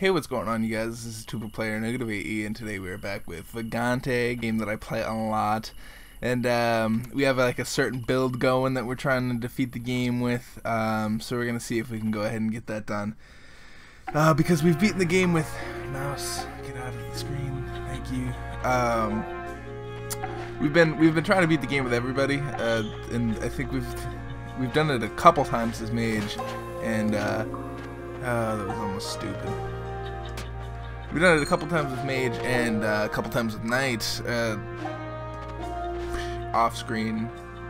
Hey, what's going on, you guys? This is Tubaplyr, NegativeAE, and today we are back with Vagante, a game that I play a lot. And we have like a certain build going that we're trying to defeat the game with. So we're gonna see if we can go ahead and get that done. Because we've beaten the game with mouse. Get out of the screen. Thank you. We've been trying to beat the game with everybody, and I think we've done it a couple times as mage, and that was almost stupid. We've done it a couple times with mage and a couple times with knight, off screen.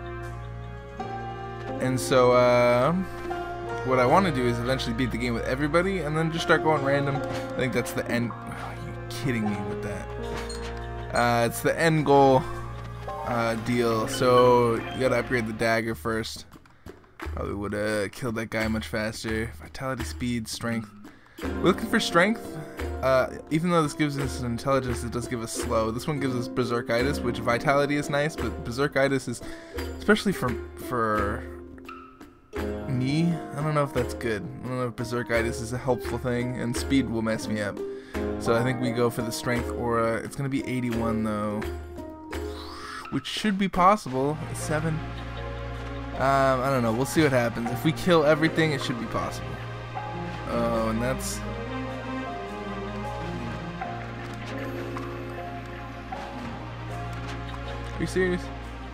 And so what I want to do is eventually beat the game with everybody and then just start going random. I think that's the end. Oh, are you kidding me with that? It's the end goal deal. So you gotta upgrade the dagger first. Probably would have killed that guy much faster. Vitality, speed, strength. We're looking for strength. Even though this gives us intelligence, it does give us slow. This one gives us berserkitis, which vitality is nice, but berserkitis is, especially for me, I don't know if that's good. I don't know if berserkitis is a helpful thing, and speed will mess me up. So I think we go for the strength aura. It's going to be 81 though, which should be possible. 7. I don't know. We'll see what happens. If we kill everything, it should be possible. Oh, and that's... Are you serious?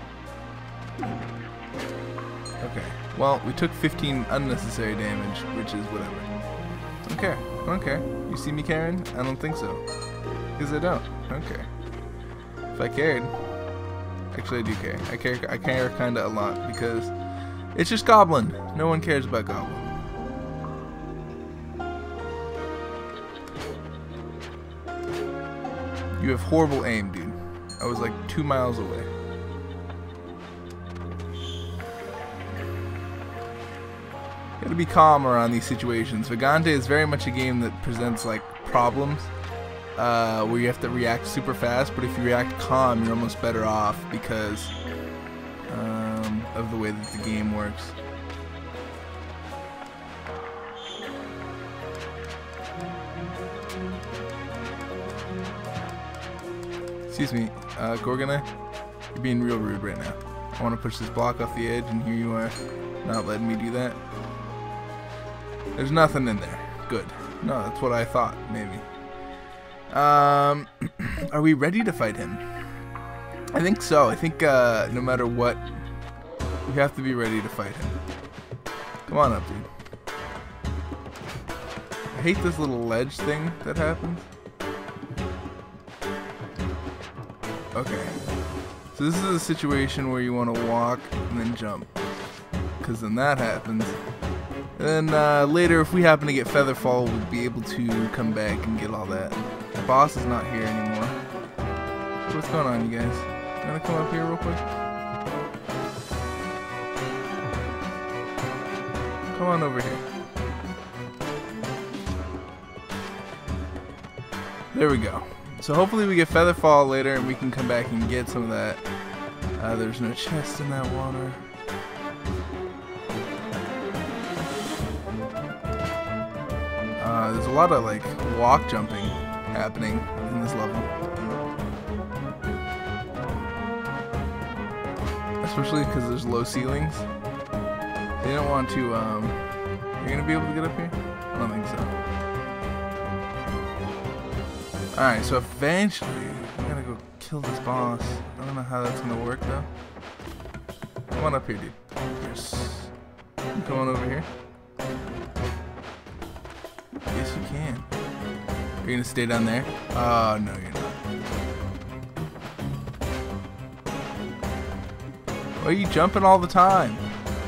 Okay. Well, we took 15 unnecessary damage, which is whatever. I don't care. I don't care. You see me caring? I don't think so. Because I don't. I don't care. If I cared... Actually, I do care. I care kinda a lot, because it's just Goblin. No one cares about Goblin. You have horrible aim, dude. I was like 2 miles away. You gotta be calm around these situations. Vagante is very much a game that presents like problems where you have to react super fast, but if you react calm, you're almost better off because of the way that the game works. Excuse me, Gorgona, you're being real rude right now. I want to push this block off the edge, and here you are, not letting me do that. There's nothing in there. Good. No, that's what I thought, maybe. Are we ready to fight him? I think so. I think no matter what, we have to be ready to fight him. Come on up, dude. I hate this little ledge thing that happens. Okay, so this is a situation where you want to walk and then jump, because then that happens. And then later, if we happen to get Featherfall, we'll be able to come back and get all that. The boss is not here anymore. What's going on, you guys? You want to come up here real quick? Come on over here. There we go. So hopefully we get Featherfall later and we can come back and get some of that. There's no chest in that water. There's a lot of like walk jumping happening in this level. Especially because there's low ceilings. They don't want to, you're gonna be able to get up here? I don't think so. Alright, so eventually, we gotta go kill this boss. I don't know how that's gonna work though. Come on up here, dude. Yes. Come on over here. Yes, you can. You're gonna stay down there? Oh, no, you're not. Why are you jumping all the time?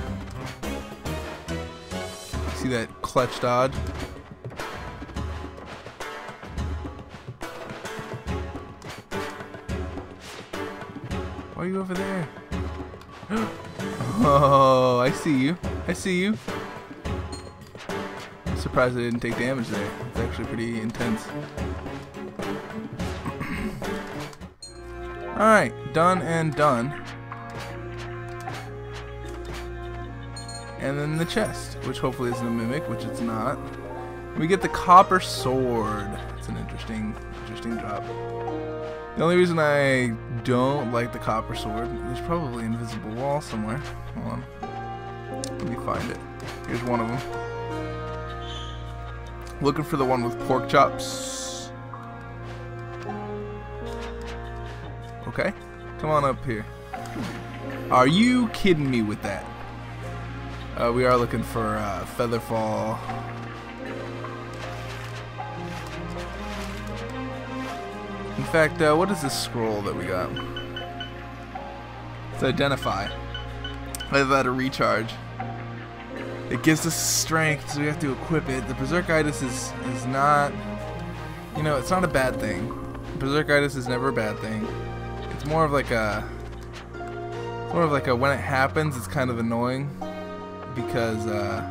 See that clutch dodge? Why are you over there? Oh, I see you. I see you. I'm surprised I didn't take damage there. It's actually pretty intense. Alright, done and done. And then the chest, which hopefully isn't a mimic, which it's not. We get the copper sword. It's an interesting drop. The only reason I don't like the copper sword, there's probably an invisible wall somewhere. Hold on. Let me find it. Here's one of them. Looking for the one with pork chops. Okay. Come on up here. Are you kidding me with that? We are looking for Featherfall. In fact, what is this scroll that we got? It's identify. Either that or recharge. It gives us strength, so we have to equip it. The Berserkitis is not, you know, it's not a bad thing. Berserkitis is never a bad thing. It's more of like a when it happens, it's kind of annoying because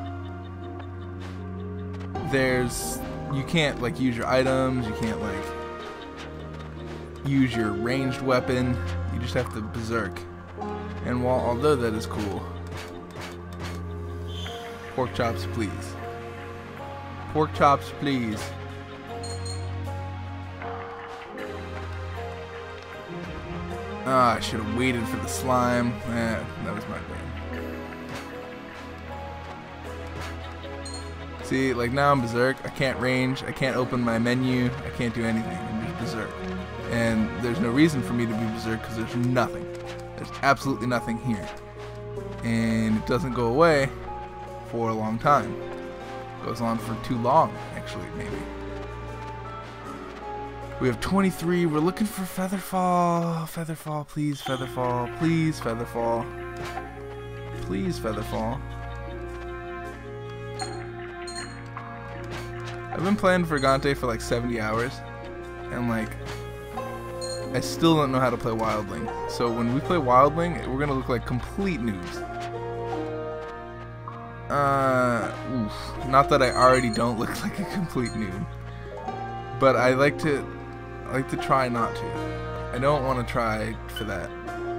you can't like use your items, you can't like use your ranged weapon. You just have to berserk. And although that is cool. Pork chops, please. Pork chops, please. Ah, I should have waited for the slime. That was my bad. See, like now I'm berserk. I can't range. I can't open my menu. I can't do anything. I'm just berserk. And there's no reason for me to be berserk because there's nothing. There's absolutely nothing here. And it doesn't go away for a long time. It goes on for too long, actually, maybe. We have 23. We're looking for Featherfall. Featherfall, please, Featherfall. Please, Featherfall. Please, Featherfall. I've been playing Vagante for like 70 hours. And like, I still don't know how to play Wildling. So when we play Wildling, we're gonna look like complete noobs. Not that I already don't look like a complete noob, but I like to try not to. I don't want to try for that.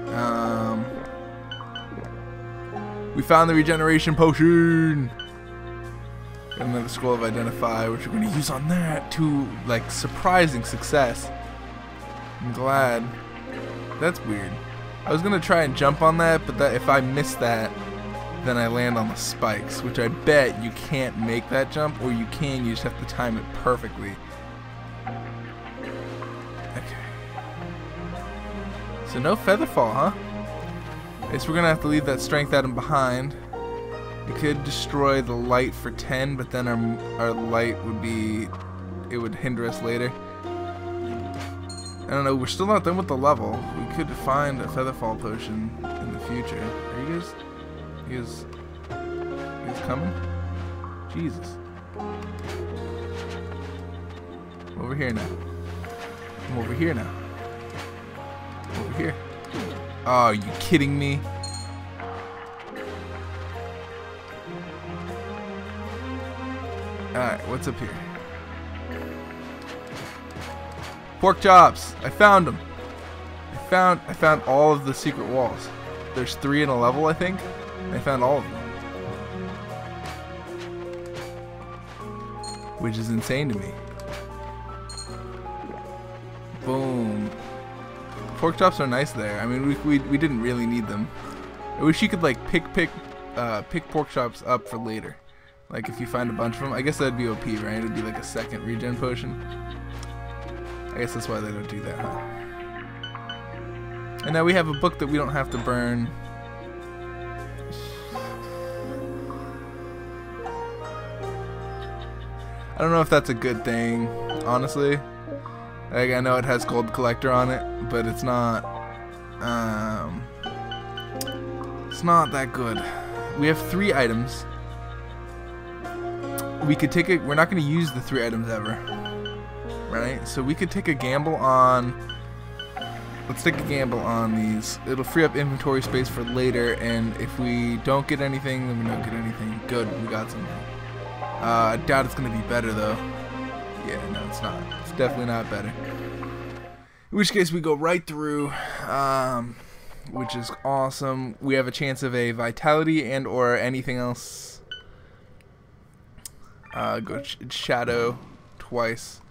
We found the regeneration potion. And then the scroll of identify, which we're going to use on that to like surprising success. I'm glad. That's weird. I was gonna try and jump on that, but that if I miss that, then I land on the spikes, which I bet you can't make that jump, or you can, you just have to time it perfectly. Okay. So no Featherfall, huh? I guess we're gonna have to leave that strength item behind. We could destroy the light for 10, but then our light would be, it would hinder us later. I don't know, we're still not done with the level. We could find a Featherfall potion in the future. Are you guys coming? Jesus. I'm over here now. I'm over here now. I'm over here. Oh, are you kidding me? Alright, what's up here? Pork chops! I found them! I found all of the secret walls. There's 3 in a level, I think. I found all of them. Which is insane to me. Boom. Pork chops are nice there. I mean, we didn't really need them. I wish you could like pick pork chops up for later. Like if you find a bunch of them. I guess that'd be OP, right? It'd be like a second regen potion. I guess that's why they don't do that, huh? And now we have a book that we don't have to burn. I don't know if that's a good thing, honestly. Like, I know it has Gold Collector on it, but it's not that good. We have 3 items. We could take it. We're not going to use the 3 items ever, right? So we could take a gamble on. Let's take a gamble on these. It'll free up inventory space for later, and if we don't get anything, then we don't get anything. Good, we got something. I doubt it's going to be better, though. Yeah, no, it's not. It's definitely not better. In which case, we go right through, which is awesome. We have a chance of a vitality and or anything else. Go shadow twice.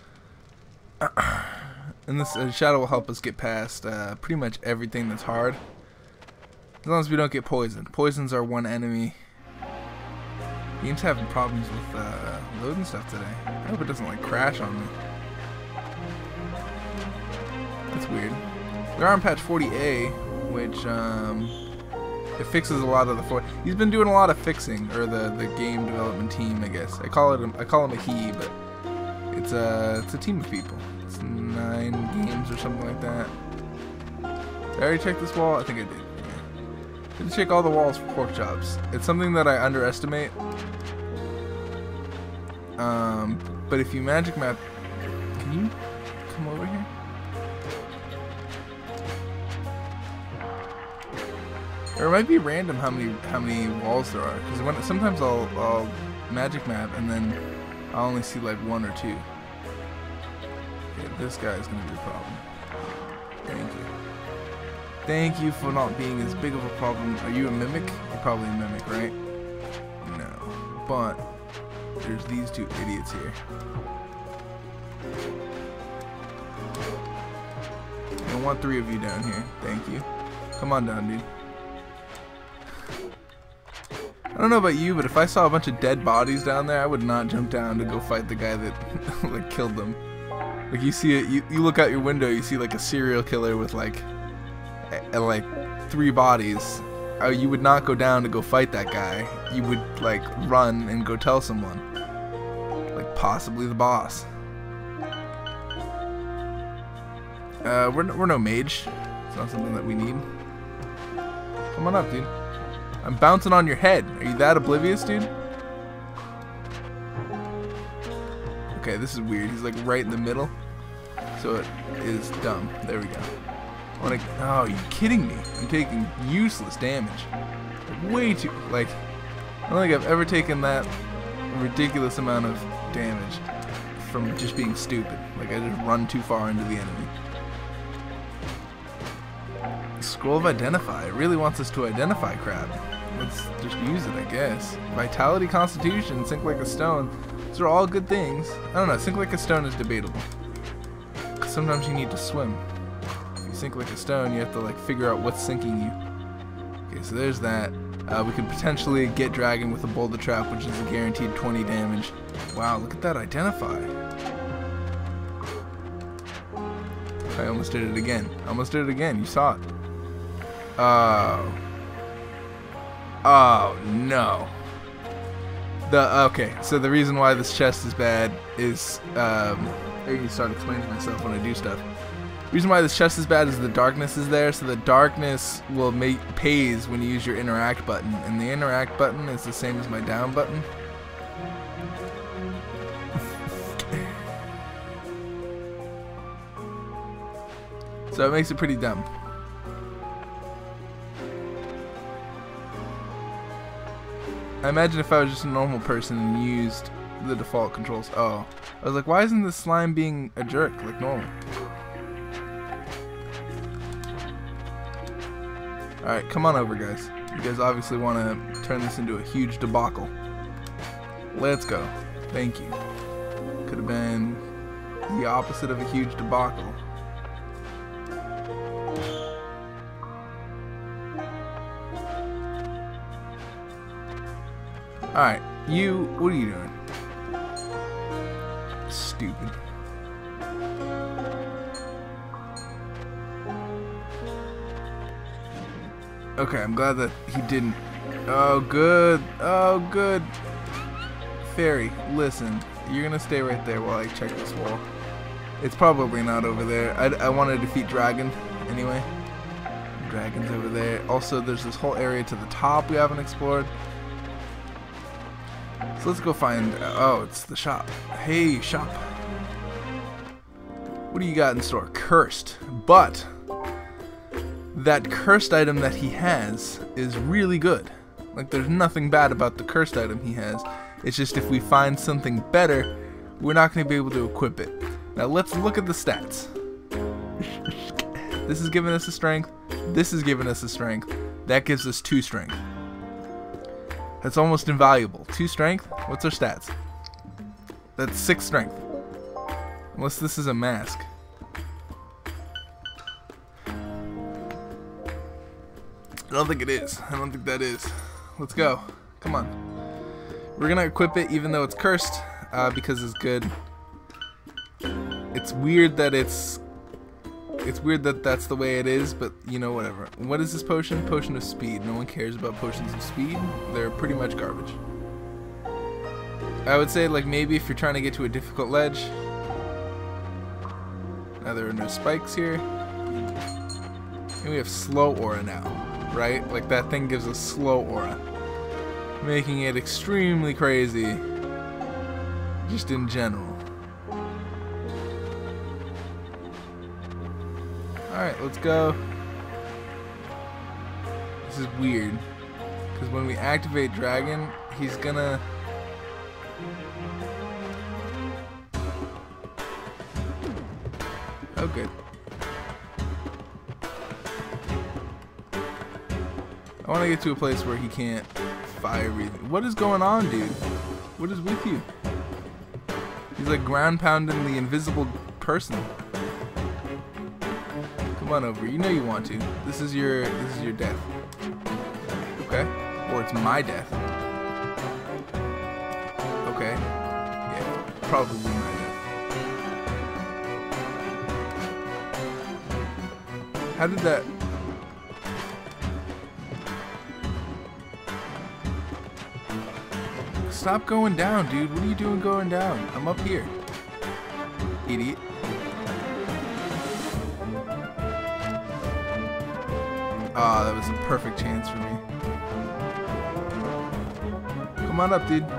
And this shadow will help us get past pretty much everything that's hard. As long as we don't get poisoned. Poisons are one enemy. Game's having problems with loading stuff today. I hope it doesn't like crash on me. That's weird. We are on patch 40A, which it fixes a lot of the he's been doing a lot of fixing, or the game development team, I guess. I call him a he, but it's a team of people. It's 9 games or something like that. Did I already check this wall? I think I did. Yeah. Did check all the walls for pork chops. It's something that I underestimate. But if you magic map, can you come over here? Or it might be random how many walls there are, because sometimes I'll magic map and then I'll only see like 1 or 2. Okay, this guy is gonna be a problem. Thank you. Thank you for not being as big of a problem. Are you a mimic? You're probably a mimic, right? No, but there's these 2 idiots here. I don't want 3 of you down here. Thank you. Come on down, dude. I don't know about you, but if I saw a bunch of dead bodies down there, I would not jump down to go fight the guy that like killed them. Like you see it, you look out your window, you see like a serial killer with like 3 bodies. You would not go down to go fight that guy. You would like run and go tell someone, like possibly the boss. We're no mage. It's not something that we need. Come on up, dude. I'm bouncing on your head. Are you that oblivious, dude? Okay, this is weird. He's like right in the middle. So it is dumb. There we go. Oh, are you kidding me? I'm taking useless damage. Like, way too... Like, I don't think I've ever taken that ridiculous amount of damage from just being stupid. Like, I just run too far into the enemy. Scroll of Identify. It really wants us to identify crap. Let's just use it, I guess. Vitality, Constitution, Sink Like a Stone. Those are all good things. I don't know, Sink Like a Stone is debatable. Cause sometimes you need to swim. If you sink like a stone, you have to like figure out what's sinking you. Okay, so there's that. We could potentially get Dragon with a Boulder Trap, which is a guaranteed 20 damage. Wow, look at that Identify. I almost did it again. Almost did it again. You saw it. Oh no. Okay, so the reason why this chest is bad is I need to start explaining myself when I do stuff. The reason why this chest is bad is the darkness is there, so the darkness will pays when you use your interact button, and the interact button is the same as my down button. So it makes it pretty dumb. I imagine if I was just a normal person and used the default controls. Oh, I was like, why isn't the slime being a jerk like normal? Alright, come on over, guys. You guys obviously want to turn this into a huge debacle. Let's go. Thank you. Could have been the opposite of a huge debacle. Alright, what are you doing? Stupid. Okay, I'm glad that he didn't. Oh, good. Oh, good. Fairy, listen. You're gonna stay right there while I check this wall. It's probably not over there. I want to defeat Dragon anyway. Dragon's over there. Also, there's this whole area to the top we haven't explored. So let's go find, oh, it's the shop. Hey, shop. What do you got in store? Cursed. But that cursed item that he has is really good. Like, there's nothing bad about the cursed item he has. It's just if we find something better, we're not going to be able to equip it. Now let's look at the stats. This is giving us a strength. This is giving us a strength. That gives us 2 strength. That's almost invaluable. 2 strength. What's our stats? That's 6 strength. Unless this is a mask. I don't think it is. I don't think that is. Let's go. Come on. We're gonna equip it even though it's cursed, because it's good. It's weird that that's the way it is, but you know, whatever. What is this potion? Potion of speed. No one cares about potions of speed. They're pretty much garbage. I would say, like, maybe if you're trying to get to a difficult ledge. Now there are no spikes here. And we have slow aura now, right? Like, that thing gives us slow aura, making it extremely crazy just in general. Alright, let's go. This is weird, because when we activate Dragon, he's gonna... Oh, good. I want to get to a place where he can't fire everything. What is going on, dude? What is with you? He's like ground pounding the invisible person. Come on over. You know you want to. This is your death. Okay. Or it's my death. Okay. Yeah. Probably my death. How did that... Stop going down, dude. What are you doing going down? I'm up here. Idiot. Ah, that was a perfect chance for me. Come on up, dude.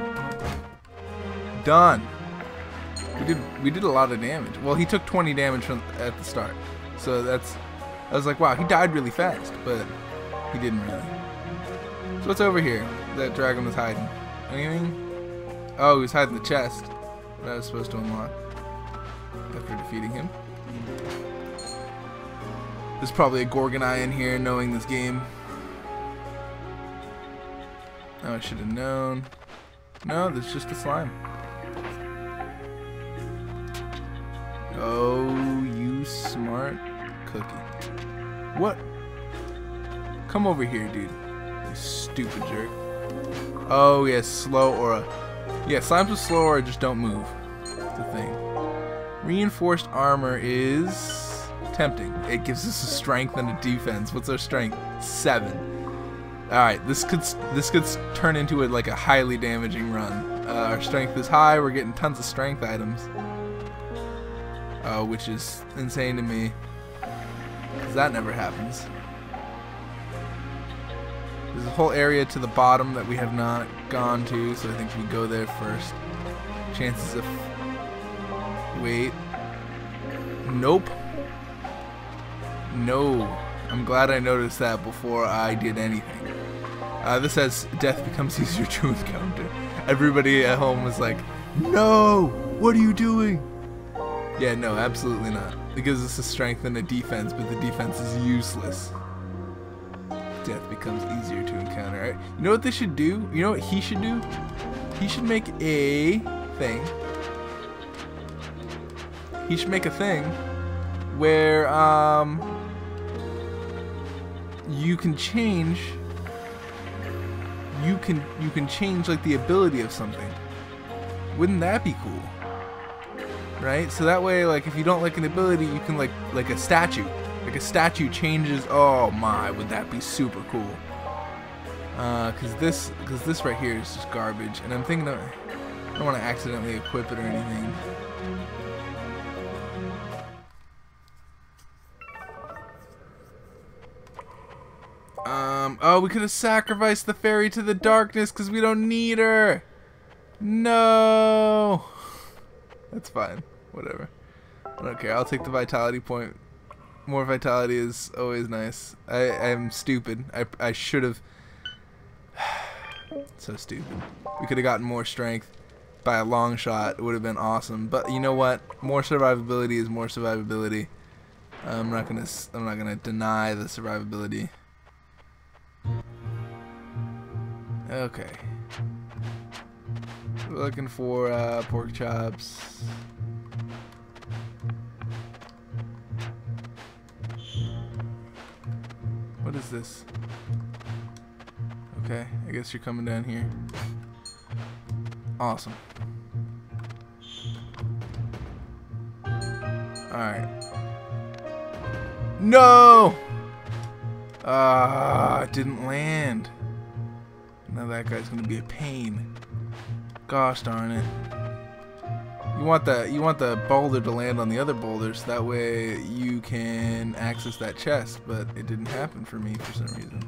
Done. We did a lot of damage. Well, he took 20 damage from at the start. So that's... I was like, wow, he died really fast, but he didn't really. So what's over here that dragon was hiding? Anything? Oh, he was hiding the chest that I was supposed to unlock after defeating him. There's probably a Gorgonite in here knowing this game. Oh, I should have known. No, there's just a slime. Oh, you smart cookie. What? Come over here, dude. You stupid jerk. Oh, yes, slow aura. Yeah, slimes with slow aura just don't move. That's the thing. Reinforced armor is tempting. It gives us a strength and a defense. What's our strength? 7. Alright, this could turn into like a highly damaging run. Our strength is high. We're getting tons of strength items. Which is insane to me, because that never happens. There's a whole area to the bottom that we have not gone to, so I think we go there first. Chances of... Wait. Nope. No. I'm glad I noticed that before I did anything. This says death becomes easier to encounter. Everybody at home was like, no! What are you doing? Yeah, no, absolutely not. It gives us a strength and a defense, but the defense is useless. Death becomes easier to encounter. Right? You know what they should do? You know what he should do? He should make a thing. He should make a thing where you can change. You can change like the ability of something. Wouldn't that be cool? Right? So that way, like, if you don't like an ability, you can like a statue. Like a statue changes. Oh my, would that be super cool? Cause this right here is just garbage, and I'm thinking of, I don't want to accidentally equip it or anything. Oh, we could have sacrificed the fairy to the darkness because we don't need her. No. That's fine. Whatever. I don't care. I'll take the vitality point. More vitality is always nice. I'm stupid. I should have. So stupid. We could have gotten more strength by a long shot. It would have been awesome. But you know what? More survivability is more survivability. I'm not gonna deny the survivability. Okay. we're looking for pork chops. What is this? Okay, I guess you're coming down here. Awesome. Alright. No! It didn't land. Now that guy's gonna be a pain. Gosh darn it. You want the boulder to land on the other boulders, that way you can access that chest, but it didn't happen for me for some reason.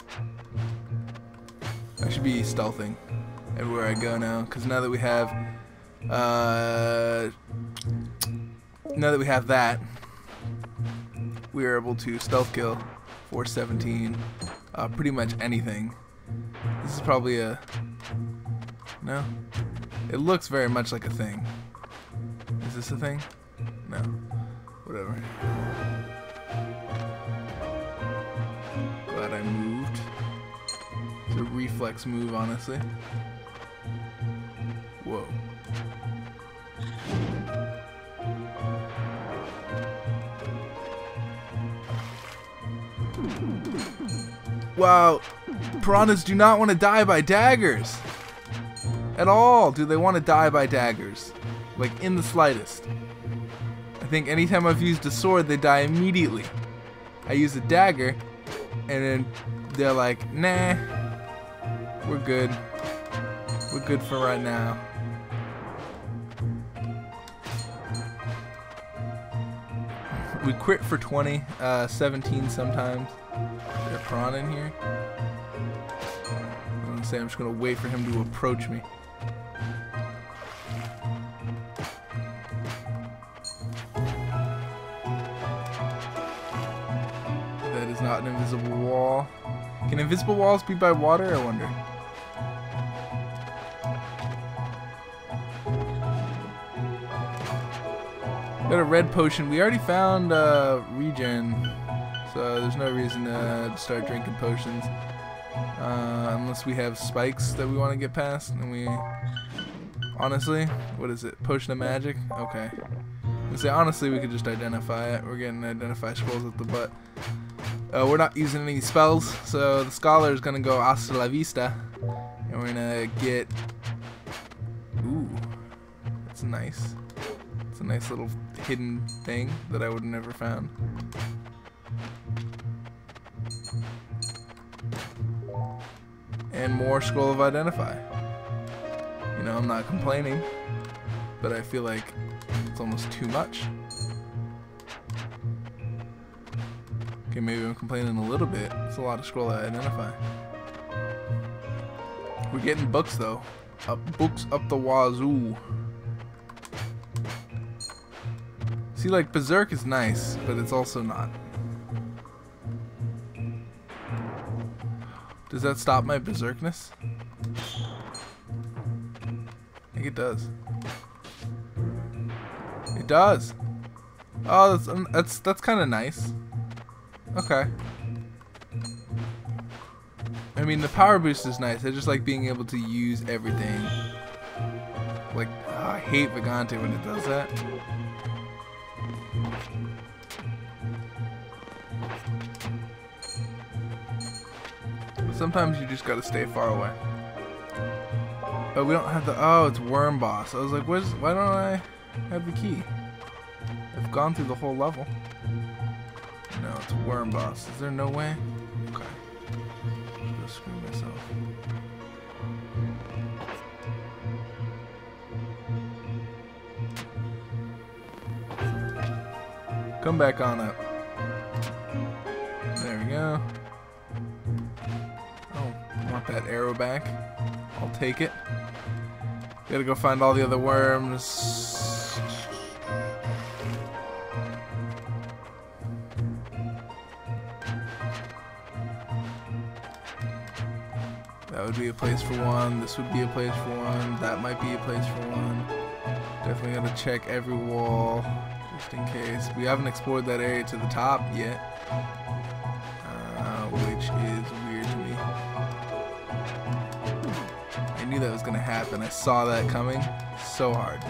I should be stealthing everywhere I go now, because now that we have that, we are able to stealth kill 417 pretty much anything. This is probably a no. It looks very much like a thing. Is this a thing? No. Whatever. Glad I moved. It's a reflex move, honestly. Whoa. Wow. Piranhas do not want to die by daggers. At all do they want to die by daggers. Like, in the slightest. I think anytime I've used a sword, they die immediately. I use a dagger, and then they're like, nah, we're good. We're good for right now. We crit for 20, 17 sometimes. Is there a piranha in here? I'm gonna say I'm just gonna wait for him to approach me. That is not an invisible wall. Can invisible walls be by water, I wonder? Got a red potion. We already found regen, so there's no reason to start drinking potions unless we have spikes that we want to get past. And we, honestly, what is it? Potion of magic? Okay. I say honestly, we could just identify it. We're getting identify scrolls at the butt. We're not using any spells, so the scholar is gonna go hasta la vista, and we're gonna get. Ooh, that's nice. It's a nice little hidden thing that I would have never found. And more scroll of identify. You know, I'm not complaining, but I feel like it's almost too much. Okay, maybe I'm complaining a little bit. It's a lot of scroll of identify. We're getting books though. Books up the wazoo. See, like, Berserk is nice, but it's also not. Does that stop my berserkness? I think it does. It does. Oh, that's kind of nice. Okay. I mean, the power boost is nice. I just like being able to use everything. Like, oh, I hate Vagante when it does that. Sometimes you just gotta stay far away. Oh, we don't have the. Oh, it's Worm Boss. I was like, why don't I have the key? I've gone through the whole level. No, it's Worm Boss. Is there no way? Okay. I'll go screw myself. Come back on up. There we go. Want that arrow back. I'll take it. Gotta go find all the other worms. That would be a place for one. This would be a place for one. That might be a place for one. Definitely gotta check every wall just in case. We haven't explored that area to the top yet, which is weird to me. I knew knew that was gonna happen. I saw that coming so hard.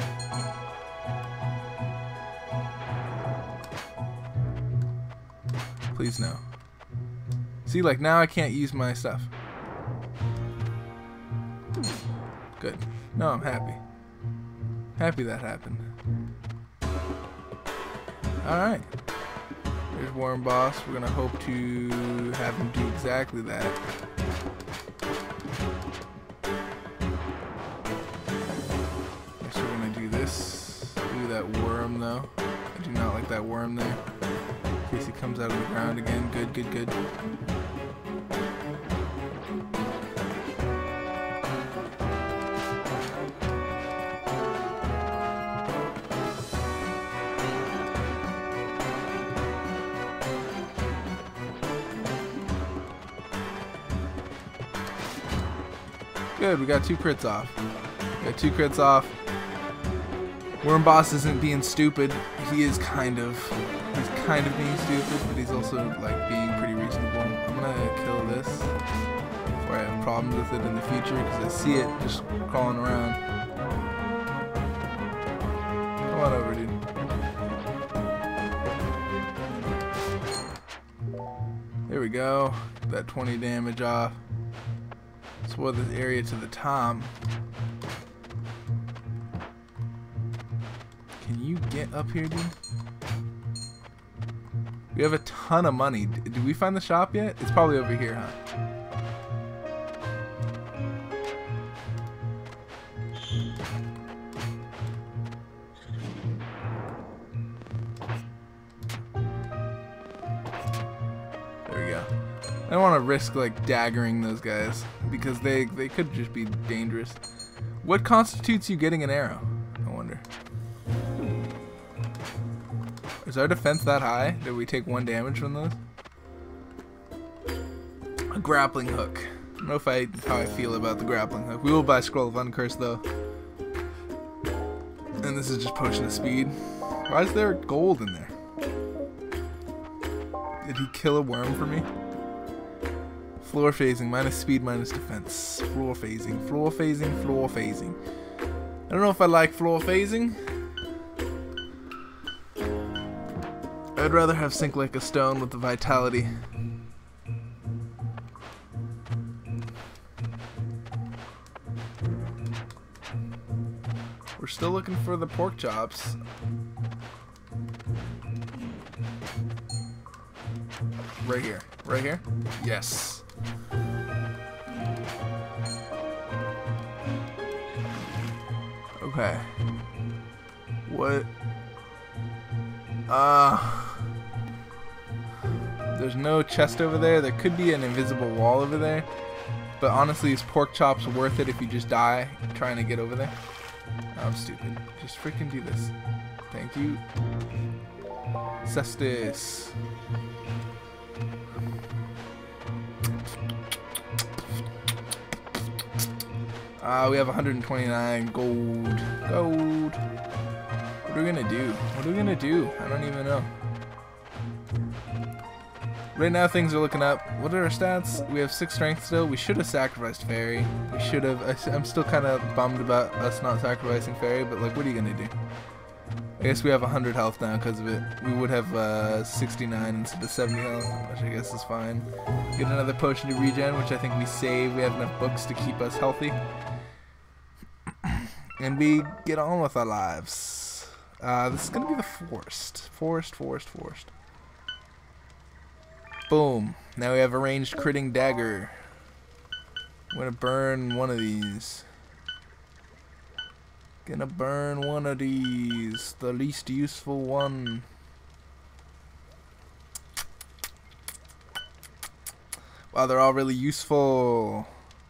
Please no. See, like now I can't use my stuff. Good. No, I'm happy. Happy that happened. Alright. There's Worm Boss. We're gonna hope to have him do exactly that. Guess we're gonna do this. Do that worm though. I do not like that worm there. In case he comes out of the ground again. Good, good, good. Good, we got 2 crits off. We got 2 crits off. Worm Boss isn't being stupid. He is kind of being stupid, but he's also like being pretty reasonable. I'm gonna kill this before I have problems with it in the future because I see it just crawling around. Come on over, dude. There we go. Get that 20 damage off. Explore this area to the top. Can you get up here, dude? We have a ton of money. Did we find the shop yet? It's probably over here, huh? There we go. I don't want to risk like daggering those guys because they could just be dangerous. What constitutes you getting an arrow? I wonder. Is our defense that high? Did we take 1 damage from those? A grappling hook. I don't know how I feel about the grappling hook. We will buy Scroll of Uncurse though. And this is just Potion of Speed. Why is there gold in there? Did he kill a worm for me? Floor phasing, minus speed, minus defense. Floor phasing, floor phasing, floor phasing. I don't know if I like floor phasing. I'd rather have Sink Like a Stone with the vitality. We're still looking for the pork chops. Right here. Right here? Yes. Okay. What? There's no chest over there. There could be an invisible wall over there. But honestly, is pork chops worth it if you just die trying to get over there? I'm stupid. Just freaking do this. Thank you. Cestus. We have 129 gold. Gold. What are we gonna do? What are we gonna do? I don't even know. Right now things are looking up. What are our stats? We have 6 strength still. We should have sacrificed Fairy. We should have. I'm still kind of bummed about us not sacrificing Fairy, but like, what are you gonna do? I guess we have 100 health now because of it. We would have 69 instead of 70 health, which I guess is fine. Get another potion to regen, which I think we save. We have enough books to keep us healthy. And we get on with our lives. This is going to be the forest. Forest. Boom. Now we have a ranged critting dagger. I'm going to burn one of these. Gonna burn one of these. The least useful one. Wow, they're all really useful.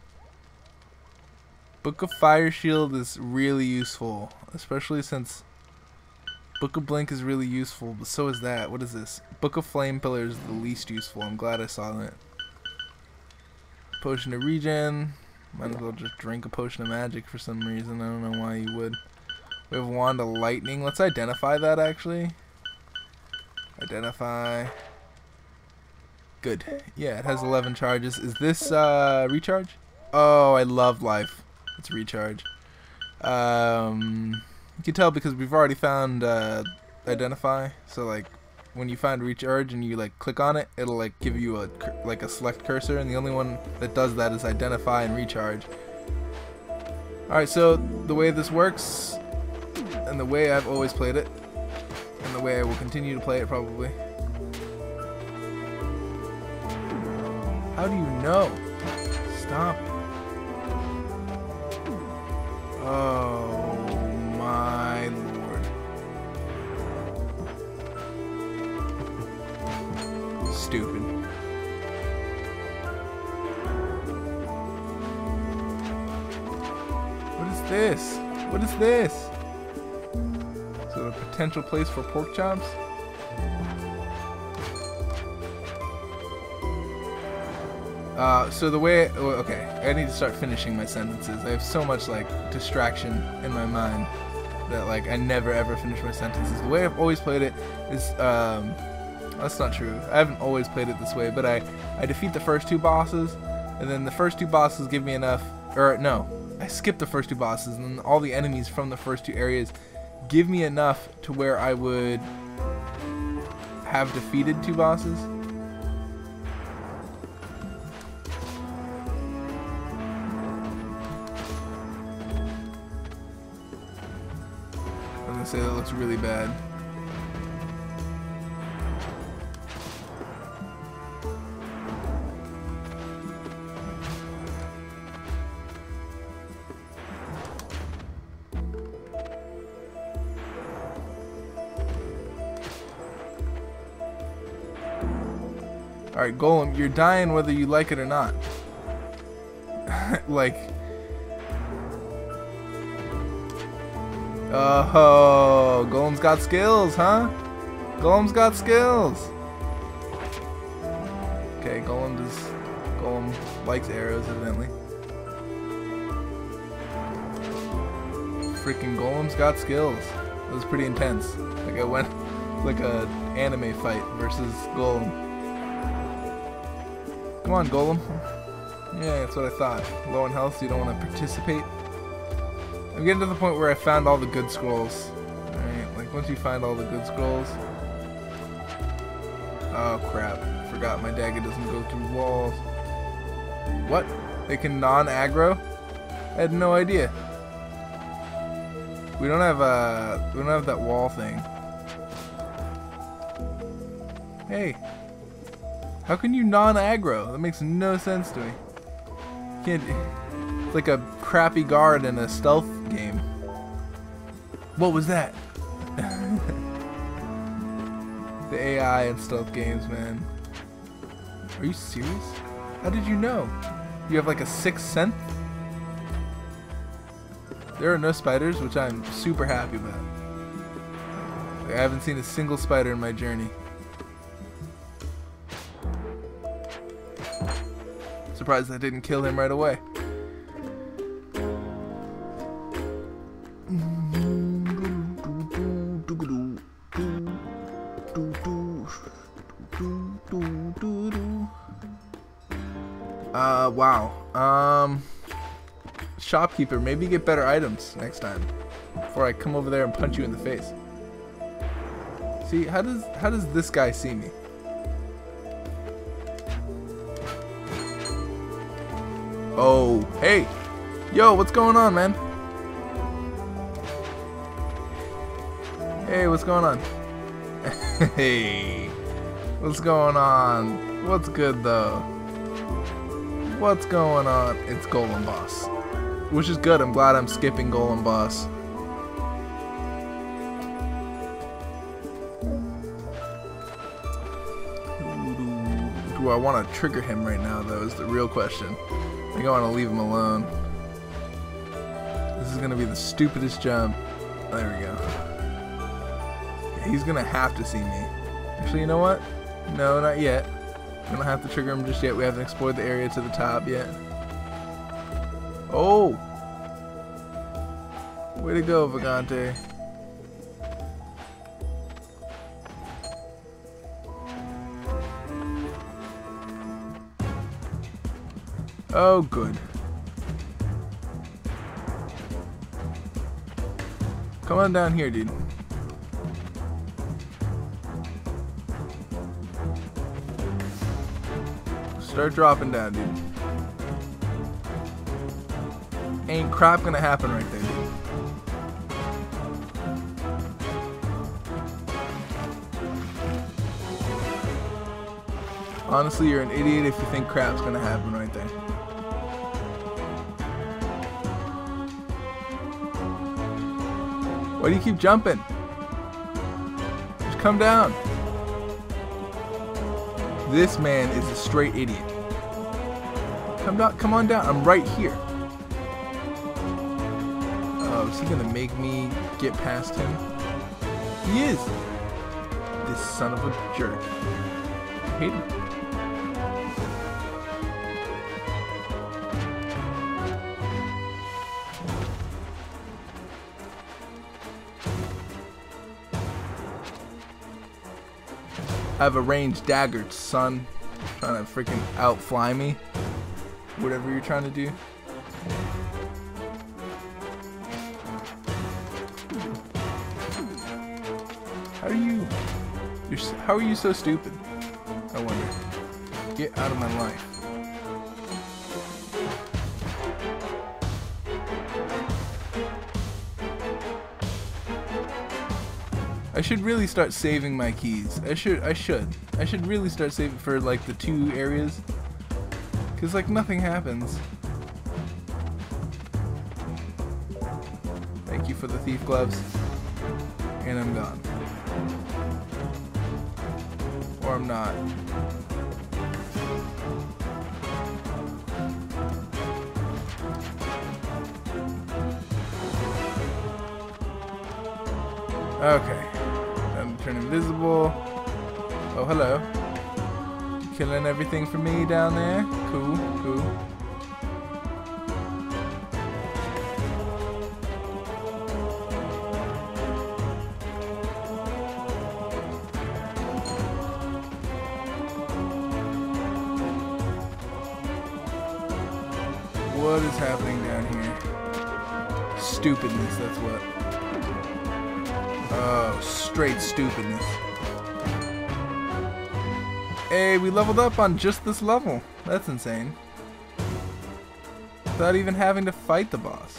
Book of Fire Shield is really useful, especially since Book of Blink is really useful, but so is that. What is this? Book of Flame Pillar is the least useful. I'm glad I saw that. Potion of Regen. Might as well just drink a potion of magic for some reason. I don't know why you would. We have Wand of Lightning. Let's identify that actually. Identify. Good. Yeah, it has 11 charges. Is this recharge? Oh, I love life. it's recharge. You can tell because we've already found identify. So like when you find recharge and you like click on it, it'll like give you a select cursor, and the only one that does that is identify and recharge. Alright, so the way this works, and the way I've always played it, and the way I will continue to play it probably. How do you know? Stop. Oh my lord. Stupid. What is this? What is this? Is it a potential place for pork chops? So the way, okay, I need to start finishing my sentences. I have so much like distraction in my mind that like I never ever finish my sentences. The way I've always played it is, that's not true. I haven't always played it this way, but I defeat the first two bosses, and then the first two bosses give me enough, or no, I skip the first two bosses, and then all the enemies from the first two areas give me enough to where I would have defeated two bosses. I'm gonna say that looks really bad. Alright, Golem, you're dying whether you like it or not. Like... Oh, Golem's got skills, huh? Golem's got skills. Okay, Golem likes arrows, evidently. Freaking Golem's got skills. It was pretty intense. Like I went like a anime fight versus Golem. Come on, Golem. Yeah, that's what I thought. Low in health, so you don't want to participate. I'm getting to the point where I found all the good scrolls. Alright, like once you find all the good scrolls... Oh crap, I forgot my dagger doesn't go through walls. What? They can non-aggro? I had no idea. We don't have that wall thing. Hey. How can you non-aggro? That makes no sense to me. Can't. It's like a crappy guard in a stealth game. What was that? The AI in stealth games, man. Are you serious? How did you know? You have like a sixth sense? There are no spiders, which I'm super happy about. Like, I haven't seen a single spider in my journey. Surprised I didn't kill him right away. Wow. Shopkeeper, maybe get better items next time before I come over there and punch you in the face. See, how does this guy see me? Oh, hey. Yo, what's going on, man? Hey, what's going on? Hey. What's going on? What's good, though? What's going on? It's Golem Boss. Which is good. I'm glad I'm skipping Golem Boss. Do I want to trigger him right now, though, is the real question. I think I want to leave him alone. This is going to be the stupidest jump. There we go. Yeah, he's going to have to see me. Actually, you know what? No, not yet. We don't have to trigger him just yet. We haven't explored the area to the top yet. Oh! Way to go, Vagante. Oh, good. on down here, dude. Start dropping down, dude. Ain't crap gonna happen right there, dude. Honestly, you're an idiot if you think crap's gonna happen right there. Why do you keep jumping? Just come down. This man is a straight idiot. Come on down. I'm right here. Oh, is he gonna make me get past him? He is. This son of a jerk. I hate him. I have a ranged dagger, son. Trying to freaking outfly me. Whatever you're trying to do. How are you so stupid? I wonder. Get out of my life. I should really start saving my keys. I should really start saving for like the 2 areas. Cause like nothing happens. Thank you for the thief gloves. And I'm gone. Or I'm not. Okay. Time to turn invisible. Oh, hello. Killing everything for me down there. Cool, cool. What is happening down here? Stupidness, that's what. Oh, straight stupidness. Hey, we leveled up on just this level. That's insane. Without even having to fight the boss.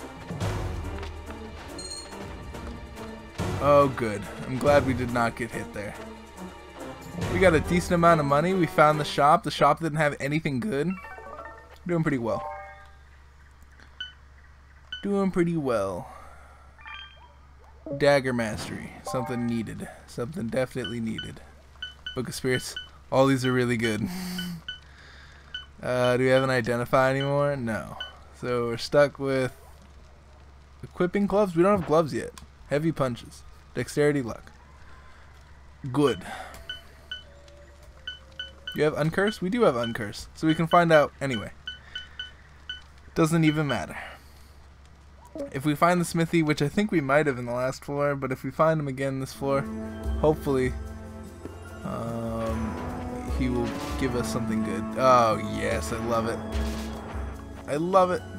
Oh, good. I'm glad we did not get hit there. We got a decent amount of money. We found the shop. The shop didn't have anything good. Doing pretty well. Doing pretty well. Dagger mastery. Something needed. Something definitely needed. Book of Spirits. All these are really good. Do we have an identify anymore? No. So we're stuck with equipping gloves. We don't have gloves yet. Heavy punches. Dexterity, luck. Good. You have uncursed? We do have uncursed. So we can find out anyway. Doesn't even matter. If we find the smithy, which I think we might have in the last floor, but if we find him again this floor, hopefully he will give us something good. Oh yes, I love it. I love it.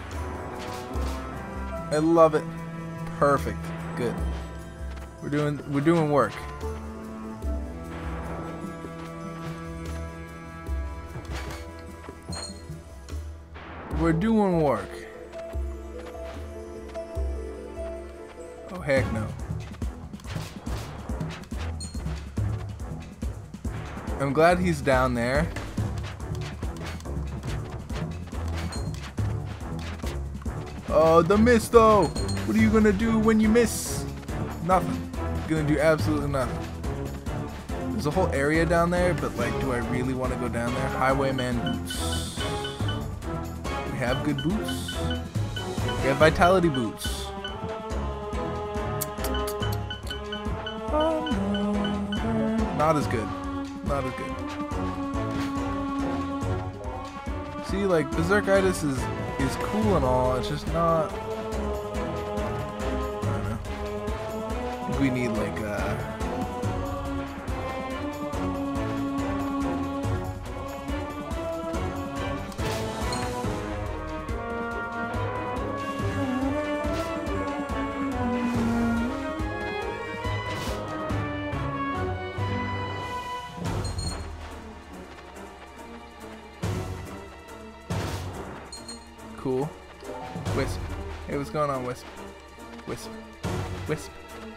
I love it. Perfect. Good. We're doing work. We're doing work. Oh heck no. I'm glad he's down there. Oh, the miss though! What are you gonna do when you miss? Nothing. You're gonna do absolutely nothing. There's a whole area down there, but like, do I really want to go down there? Highwayman boots. We have good boots. We have vitality boots. Not as good. Not as good. See, like, Berserkitis is cool and all, it's just not... I don't know. I think we need, like, cool. Wisp. Hey, what's going on, Wisp? Wisp. Wisp.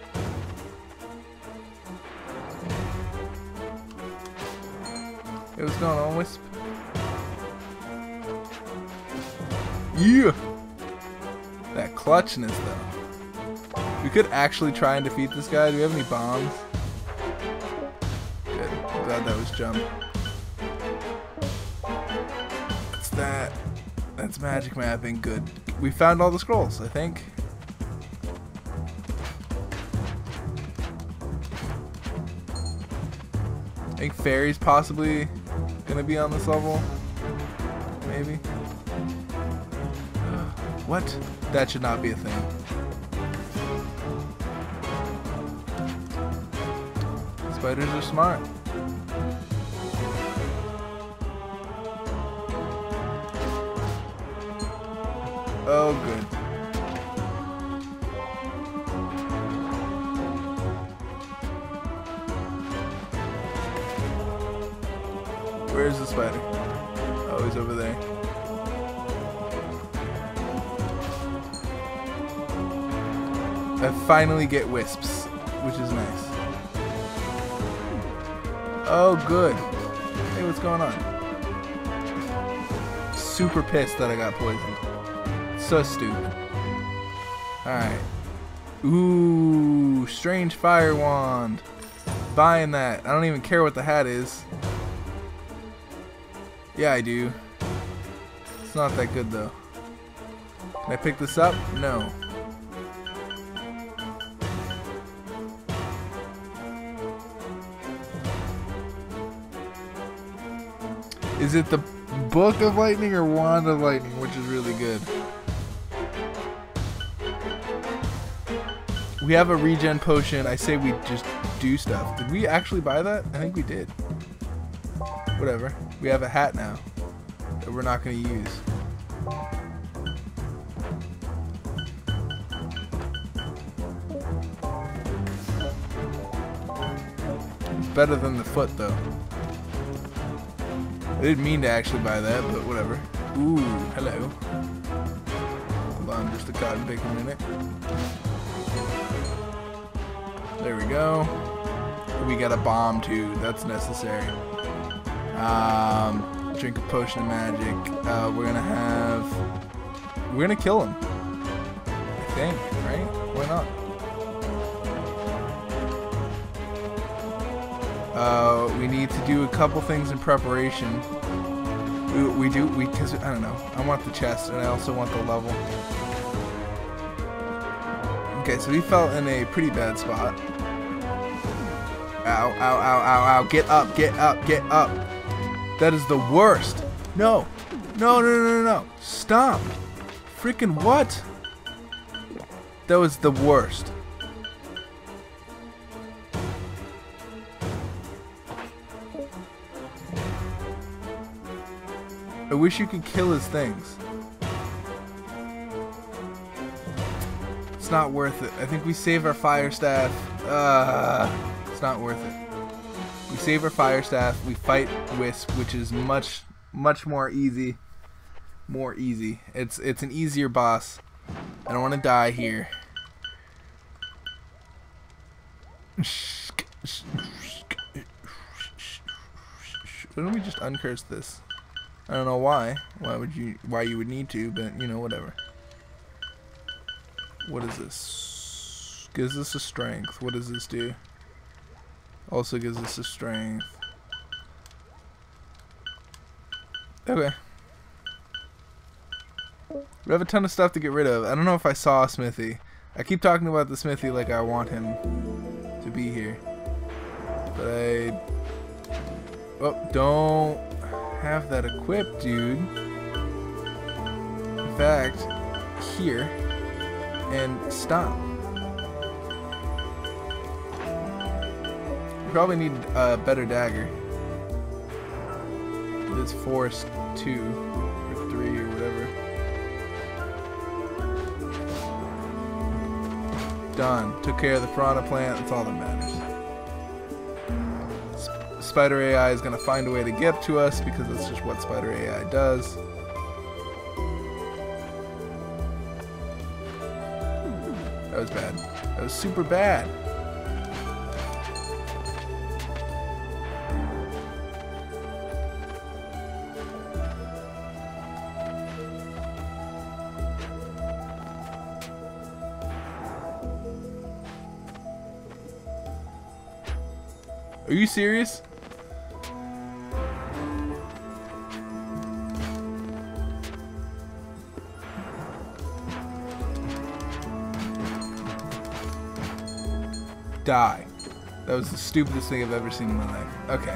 Hey, what's going on, Wisp? Yeah! That clutchness, though. We could actually try and defeat this guy. Do we have any bombs? Good. I'm glad that was jump. What's that? That's magic mapping. Good. We found all the scrolls, I think. I think fairy's possibly gonna be on this level. Maybe. What? That should not be a thing. Spiders are smart. Oh, good. Where's the spider? Oh, he's over there. I finally get wisps, which is nice. Oh, good. Hey, what's going on? Super pissed that I got poisoned. So stupid. Alright. Ooh, strange fire wand. Buying that. I don't even care what the hat is. Yeah, I do. It's not that good, though. Can I pick this up? No. Is it the Book of Lightning or Wand of Lightning, which is really good? We have a regen potion. I say we just do stuff. Did we actually buy that? I think we did. Whatever. We have a hat now that we're not going to use. It's better than the foot, though. I didn't mean to actually buy that, but whatever. Ooh, hello. Hold on just a cotton pick a minute. There we go. We got a bomb too. That's necessary. Drink a potion of magic. We're gonna kill him. I think, right? Why not? We need to do a couple things in preparation. Because I don't know. I want the chest and I also want the level. Okay, so we fell in a pretty bad spot. Ow, ow, ow, ow, ow. Get up, get up, get up. That is the worst. No. No, no, no, no, no. Stop. Freaking what? That was the worst. I wish you could kill his things. It's not worth it. I think we save our fire staff. It's not worth it. We save our fire staff. We fight Wisp, which is much more easy. More easy. It's an easier boss. I don't want to die here. Why don't we just uncurse this? I don't know why. Why you would need to, but you know, whatever. What is this? Gives us a strength. What does this do? Also gives us a strength. Okay. We have a ton of stuff to get rid of. I don't know if I saw a smithy. I keep talking about the smithy like I want him to be here. But I... Oh, don't have that equipped, dude. In fact, here, and stop. You probably need a better dagger. It's force 2 or 3 or whatever. Done. Took care of the piranha plant. That's all that matters. Spider AI is going to find a way to get to us because that's just what Spider AI does. That was bad. That was super bad. Are you serious? Die. That was the stupidest thing I've ever seen in my life. Okay.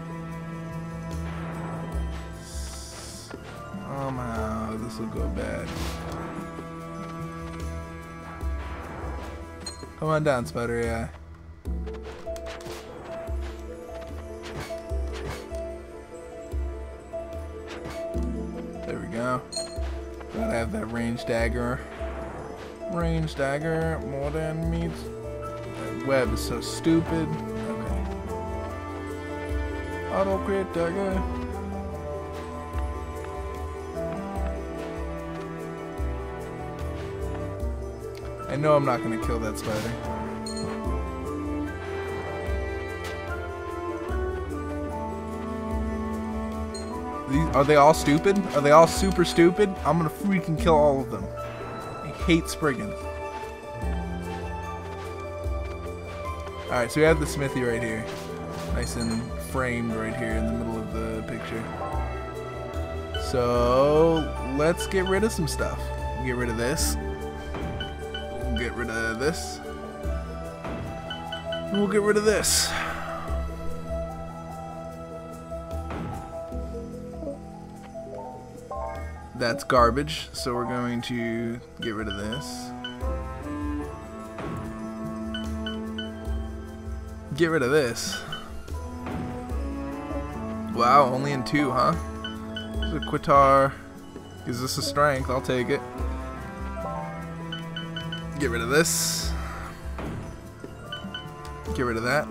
Somehow this will go bad. Come on down, NegativeAE. There we go. Gotta have that ranged dagger. Ranged dagger more than meets. That web is so stupid. Okay. Auto crit dagger. I know I'm not gonna kill that spider. Are they all stupid? Are they all super stupid? I'm gonna freaking kill all of them. I hate Spriggans. Alright, so we have the smithy right here. Nice and framed right here in the middle of the picture. So, let's get rid of some stuff. Get rid of this. We'll get rid of this. And we'll get rid of this. That's garbage, so we're going to get rid of this. Get rid of this. Wow, only in 2, huh? There's a Quitar. Is this a strength? I'll take it. Get rid of this. Get rid of that.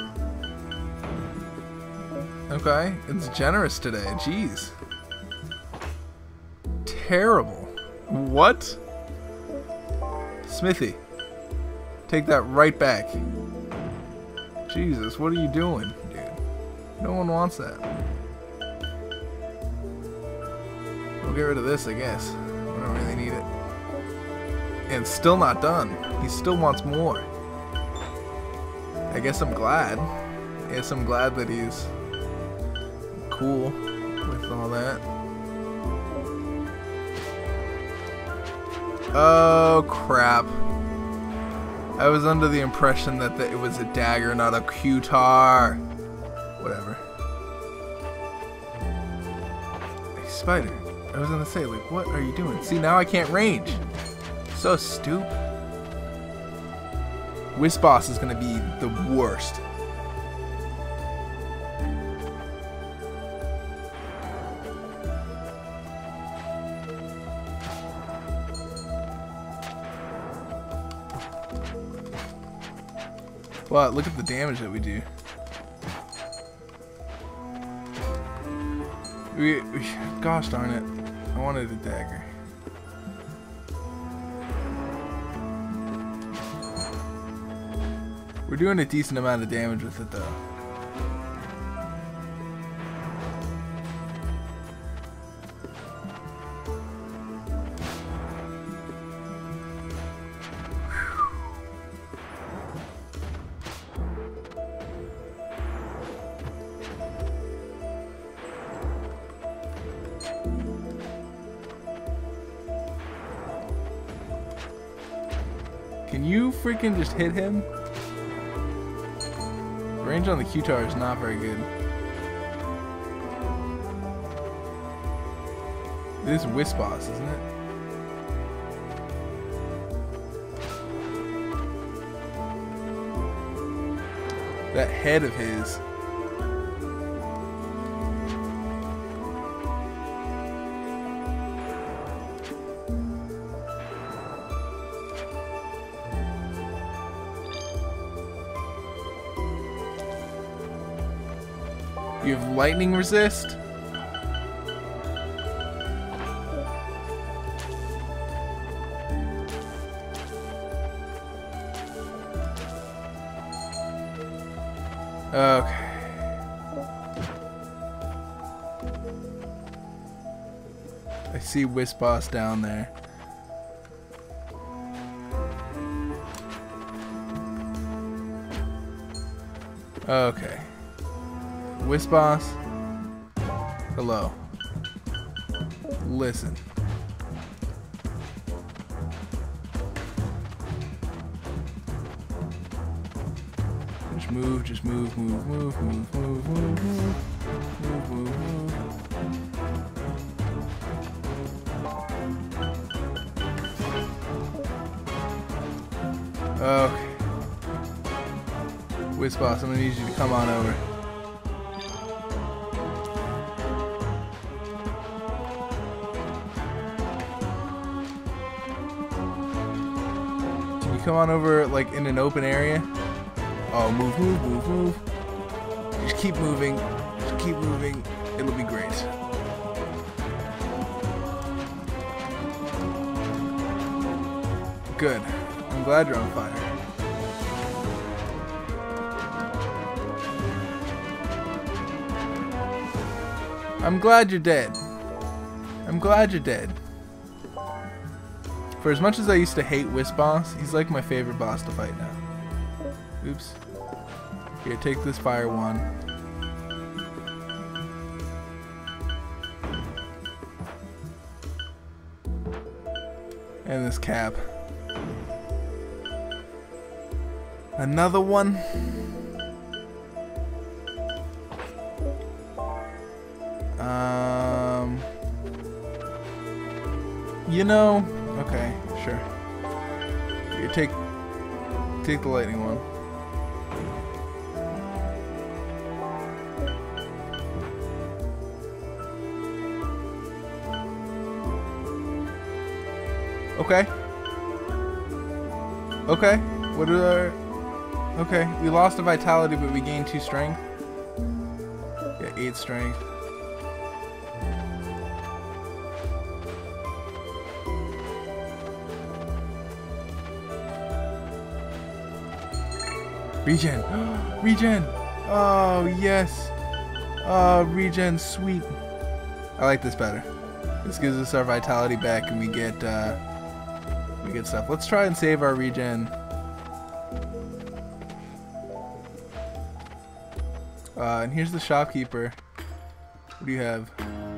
Okay, it's generous today. Jeez. Terrible. What? Smithy. Take that right back. Jesus, what are you doing, dude? No one wants that. We'll get rid of this, I guess. We don't really need it. And it's still not done. He still wants more. I guess I'm glad. I guess I'm glad that he's cool with all that. Oh crap. I was under the impression that it was a dagger, not a Q-tar. Whatever. Hey, spider. I was gonna say, like, what are you doing? See, now I can't range. So stupid. Wisp Boss is gonna be the worst. But look at the damage that we do. Gosh darn it. I wanted a dagger. We're doing a decent amount of damage with it though. Can you freaking just hit him? The range on the Q-tar is not very good. This is Wisp Boss, isn't it? That head of his. You have lightning resist? Okay. I see Wisp Boss down there. Okay. Wisp Boss. Hello. Listen. Just move, move, move, move, move, move, move, move, move, move. Okay. Wisp Boss, I'm gonna need you to come on over. Can you come on over, like, in an open area? Oh, move, move, move, move. Just keep moving. Just keep moving. It'll be great. Good. I'm glad you're on fire. I'm glad you're dead. I'm glad you're dead. For as much as I used to hate Wisp Boss, he's like my favorite boss to fight now. Oops. Here, take this fire one. And this cap. Another one. You know, okay, sure. Here, take the lightning one. Okay. Okay. What are our... Okay. We lost a vitality, but we gained 2 strength. Yeah, 8 strength. Regen. Regen. Oh, yes. Oh, regen. Sweet. I like this better. This gives us our vitality back and we get stuff. Let's try and save our regen. And here's the shopkeeper. What do you have?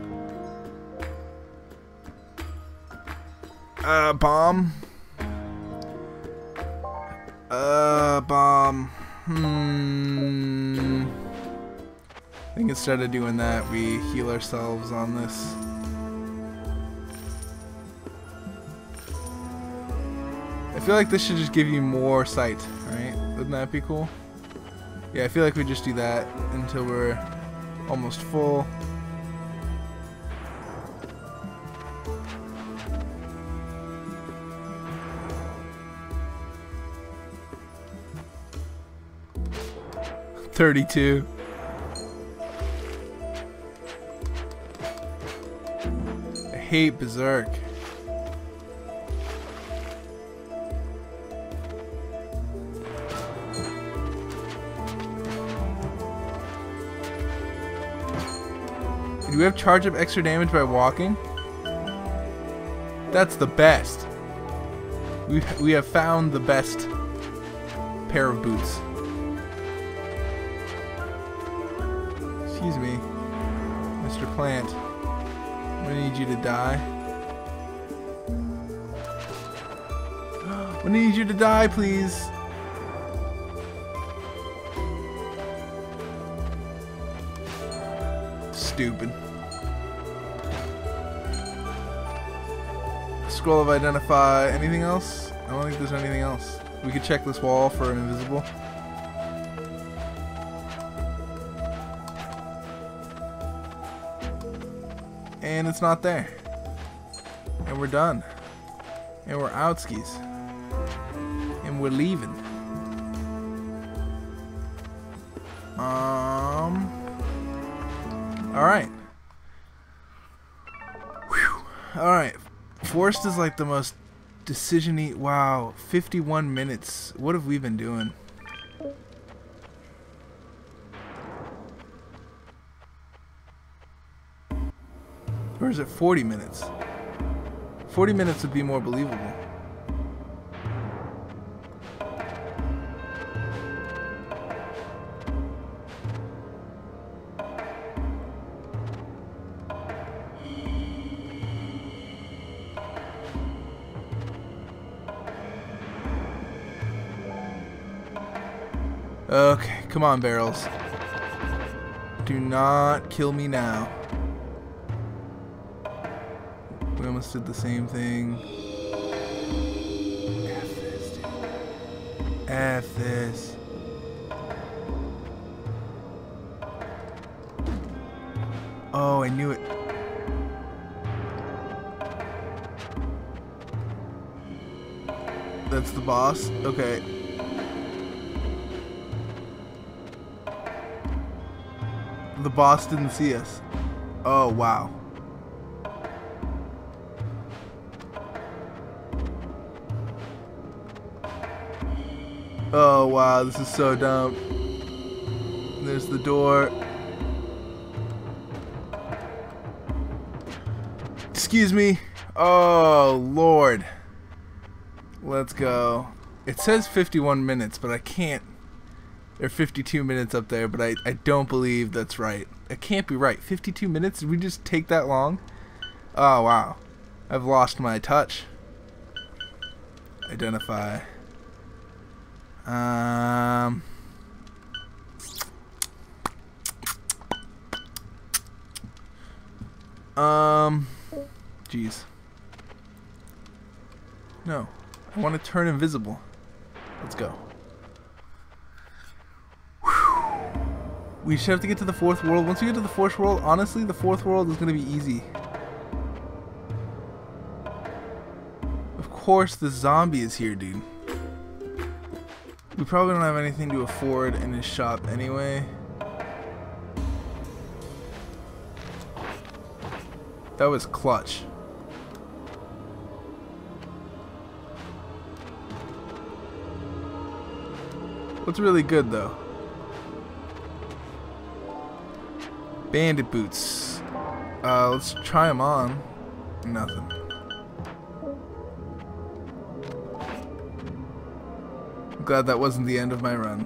Bomb. Bomb. I think instead of doing that, we heal ourselves on this. I feel like this should just give you more sight, right? Wouldn't that be cool? Yeah, I feel like we just do that until we're almost full. $32. I hate Berserk. Do we have charge up extra damage by walking? That's the best. We have found the best pair of boots. Excuse me, Mr. Plant. I'm gonna need you to die. I'm gonna need you to die, please. Stupid. Scroll of identify. Anything else? I don't think there's anything else. We could check this wall for an invisible. And it's not there. And we're done. And we're out skis. And we're leaving. Alright. Alright. Forest is like the most decision-y. Wow. 51 minutes. What have we been doing? Or is it 40 minutes? 40 minutes would be more believable. Okay, come on, barrels. Do not kill me now. We almost did the same thing. F this, dude. F this. Oh, I knew it. That's the boss? Okay. The boss didn't see us. Oh, wow. Oh, wow, this is so dumb. There's the door. Excuse me. Oh, Lord. Let's go. It says 51 minutes, but I can't. There are 52 minutes up there, but I don't believe that's right. It can't be right. 52 minutes? Did we just take that long? Oh, wow. I've lost my touch. Identify. Jeez. No. I want to turn invisible. Let's go. We should have to get to the fourth world. Once we get to the fourth world, honestly, the fourth world is going to be easy. Of course, the zombie is here, dude. We probably don't have anything to afford in his shop anyway. That was clutch. What's really good, though? Bandit boots. Let's try them on. Nothing. I'm glad that wasn't the end of my run.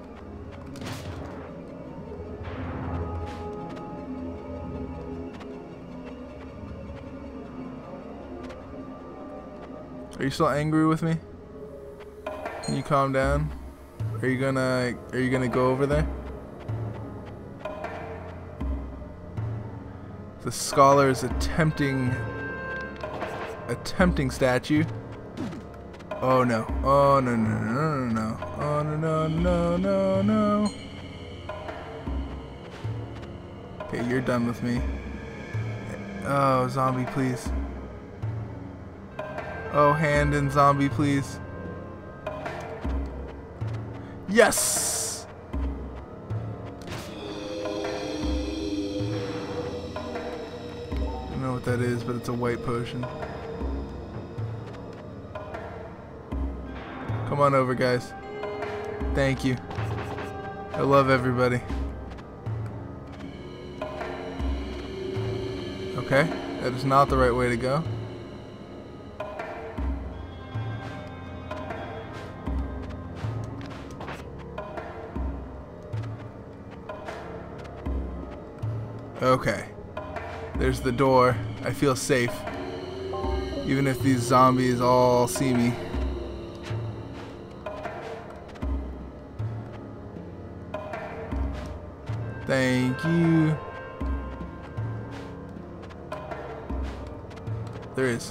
Are you still angry with me? Can you calm down? Are you gonna go over there? The scholar is attempting statue. Oh no. Oh no no no no no no. Oh no no no no no. Okay, you're done with me. Oh, zombie, please. Oh, hand and zombie, please. Yes! I don't know what that is, but it's a white potion. Come on over, guys. Thank you. I love everybody. Okay, that is not the right way to go. Okay, there's the door. I feel safe, even if these zombies all see me. Thank you. There is.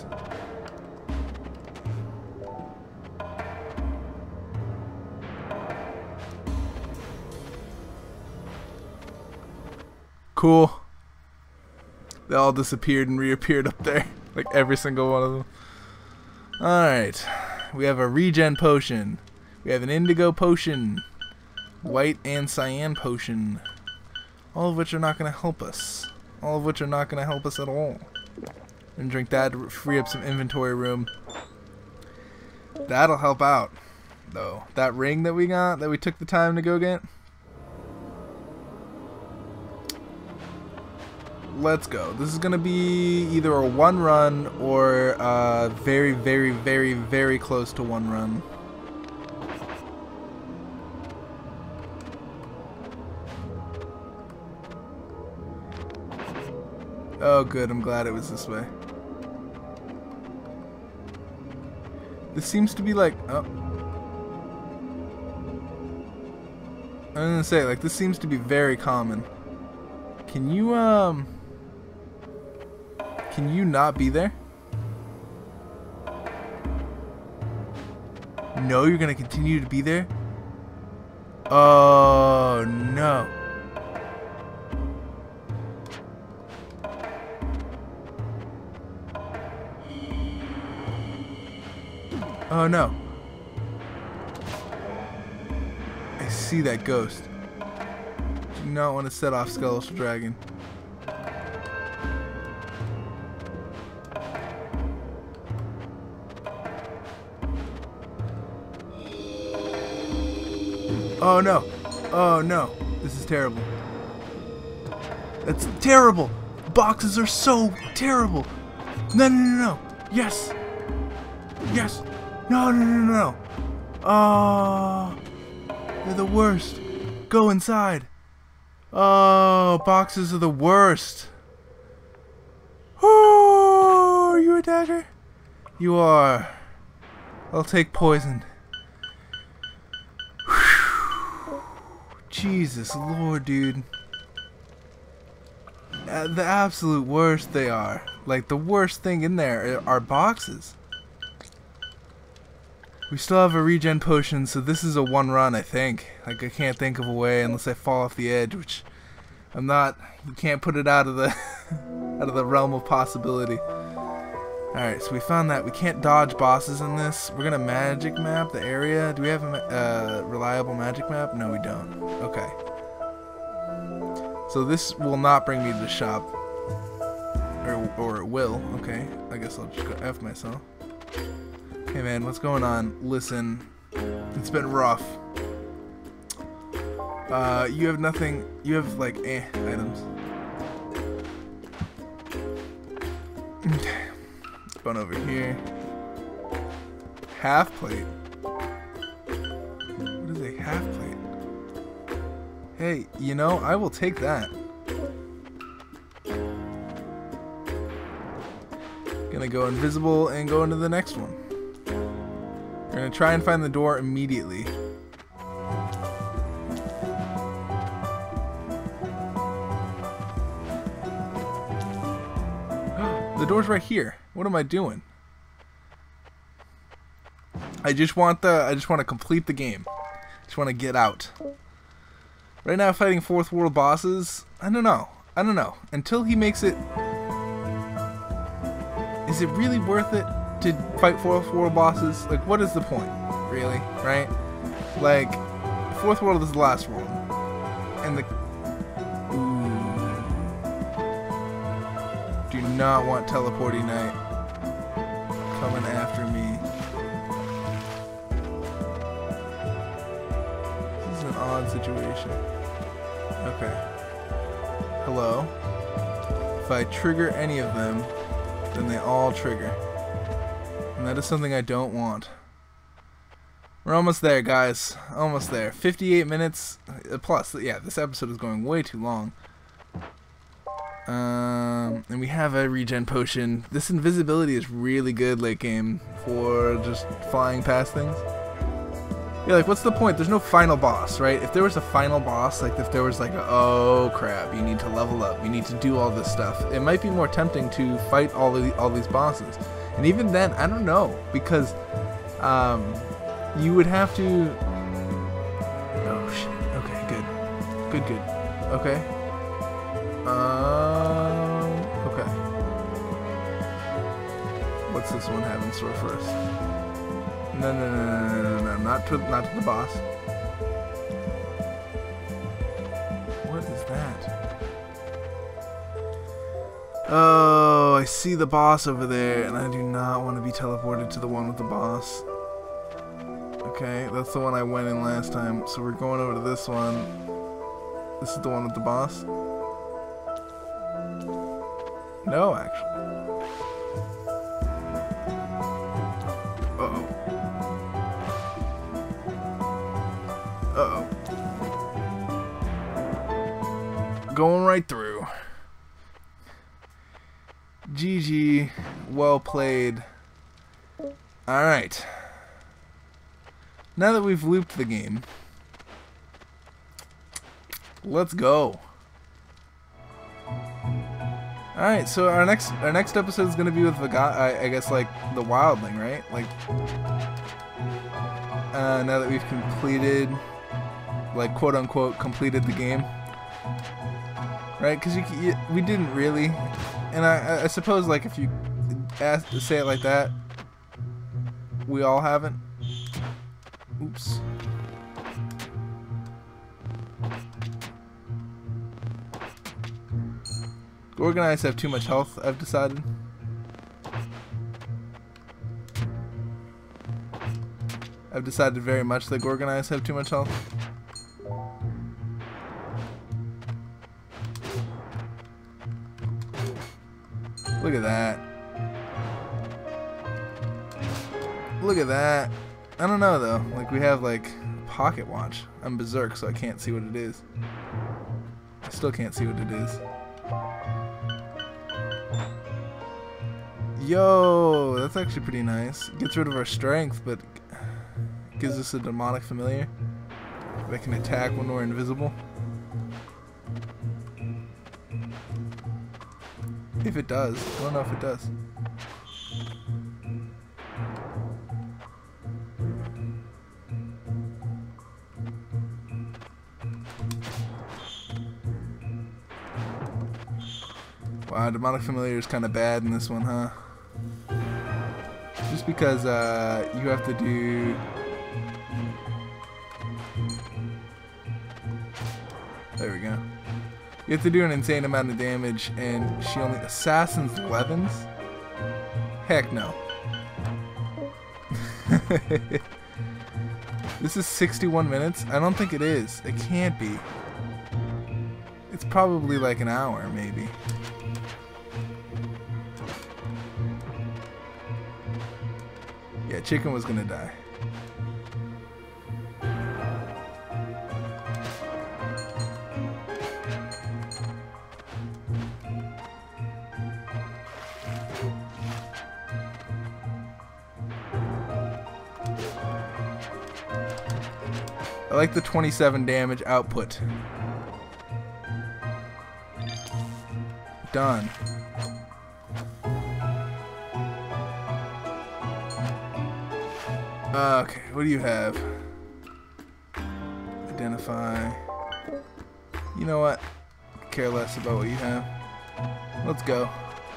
Cool. They all disappeared and reappeared up there. Like every single one of them. Alright. We have a regen potion. We have an indigo potion. White and cyan potion. All of which are not going to help us. All of which are not going to help us at all. And drink that to free up some inventory room. That'll help out, though. That ring that we got, that we took the time to go get. let's go. This is gonna be either a one run or very, very, very, very close to one run. Oh good, I'm glad it was this way. This seems to be like, oh. I was gonna say, like, this seems to be very common. Can you not be there? No, you're gonna continue to be there? Oh, no. Oh, no. I see that ghost. Do not want to set off Skeletal Dragon. Oh no. Oh no. This is terrible. That's terrible. Boxes are so terrible. No, no, no, no. Yes. Yes. No, no, no, no. Oh. They're the worst. Go inside. Oh, boxes are the worst. Oh, are you a dagger? You are. I'll take poison. Jesus Lord, dude. The absolute worst they are. Like, the worst thing in there are boxes. We still have a regen potion, so this is a one run, I think. Like, I can't think of a way unless I fall off the edge, which I'm not. You can't put it out of the out of the realm of possibility. Alright, so we found that we can't dodge bosses in this. We're gonna magic map the area. Do we have a reliable magic map? No, we don't. Okay. So this will not bring me to the shop. Or it will. Okay. I guess I'll just go F myself. Hey man, what's going on? Listen, it's been rough. You have nothing. You have like items. Going over here. Half plate. What is a half plate? Hey, you know, I will take that. Gonna go invisible and go into the next one. We're gonna try and find the door immediately. The door's right here. What am I doing? I just want to complete the game. Just want to get out. Right now, fighting fourth world bosses. I don't know. Until he makes it. Is it really worth it to fight fourth world bosses? Like, what is the point? Really, right? Like, fourth world is the last world, and the. Do not want teleporting knight coming after me. This is an odd situation. Okay. Hello. If I trigger any of them, then they all trigger. And that is something I don't want. We're almost there, guys. Almost there. 58 minutes plus. Yeah, this episode is going way too long. And we have a regen potion. This invisibility is really good late game for just flying past things. Yeah, like, what's the point? There's no final boss, right? If there was a final boss, like if there was like, oh crap, you need to level up, you need to do all this stuff, it might be more tempting to fight all these bosses. And even then, I don't know, because you would have to. Oh shit. Okay, good. Okay. Okay. What's this one have in store for us? No, not to the boss. What is that? Oh, I see the boss over there, and I do not want to be teleported to the one with the boss. Okay, that's the one I went in last time, so we're going over to this one. This is the one with the boss. No, actually. Uh-oh. Uh-oh. Going right through. GG. Well played. Alright. Now that we've looped the game, let's go. Alright, so our next episode is gonna be with Vagante, I guess, like the wildling, right? Like now that we've completed, like, quote unquote completed the game, right? Because we didn't really, and I suppose, like, if you say it like that, we all haven't. Oops. Gorgonites have too much health, I've decided. I've decided very much that Gorgonites have too much health. Look at that. Look at that. I don't know though. Like, we have like pocket watch. I'm berserk, so I can't see what it is. I still can't see what it is. Yo, that's actually pretty nice. Gets rid of our strength, but gives us a demonic familiar that can attack when we're invisible. If it does. I don't know if it does. Wow, demonic familiar is kind of bad in this one, huh? Just because you have to do... There we go. You have to do an insane amount of damage, and she only... Assassin's 11s? Heck no. This is 61 minutes? I don't think it is. It can't be. It's probably like an hour, maybe. Yeah, chicken was gonna die. I like the 27 damage output. Done. Okay, what do you have? Identify. You know what? Care less about what you have. Let's go.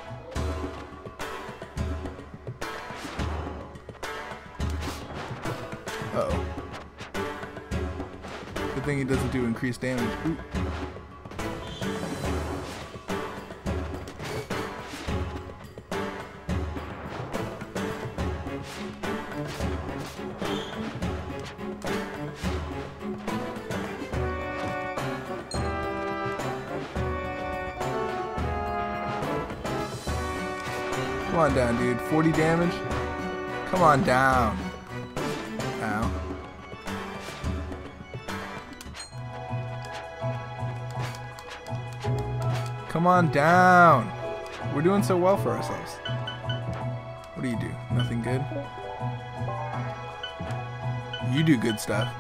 Uh-oh. Good thing he doesn't do increased damage. Ooh. Come on down, dude. 40 damage? Come on down. Ow. Come on down. We're doing so well for ourselves. What do you do? Nothing good? You do good stuff.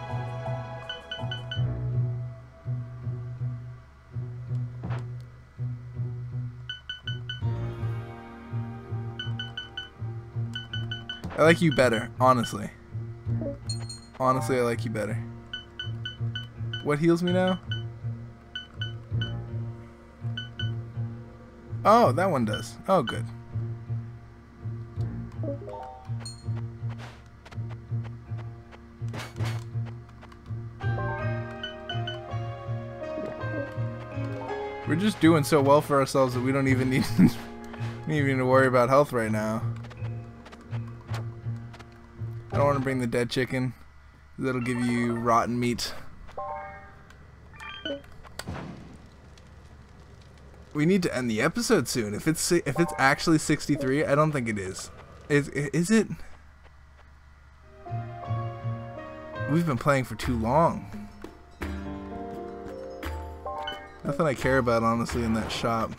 I like you better, honestly. Honestly, I like you better. What heals me now? Oh, that one does. Oh, good. We're just doing so well for ourselves that we don't even need, to worry about health right now. I don't want to bring the dead chicken. That'll give you rotten meat. We need to end the episode soon. If it's actually 63, I don't think it is. Is it? We've been playing for too long. Nothing I care about, honestly, in that shop.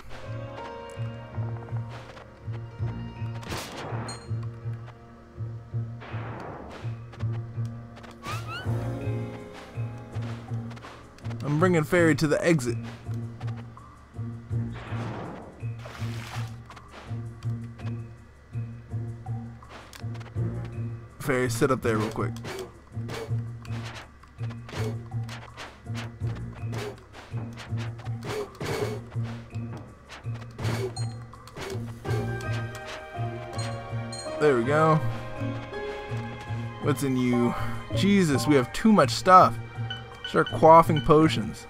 I'm bringing Fairy to the exit. Fairy, sit up there real quick. There we go. What's in you? Jesus, we have too much stuff. Start quaffing potions.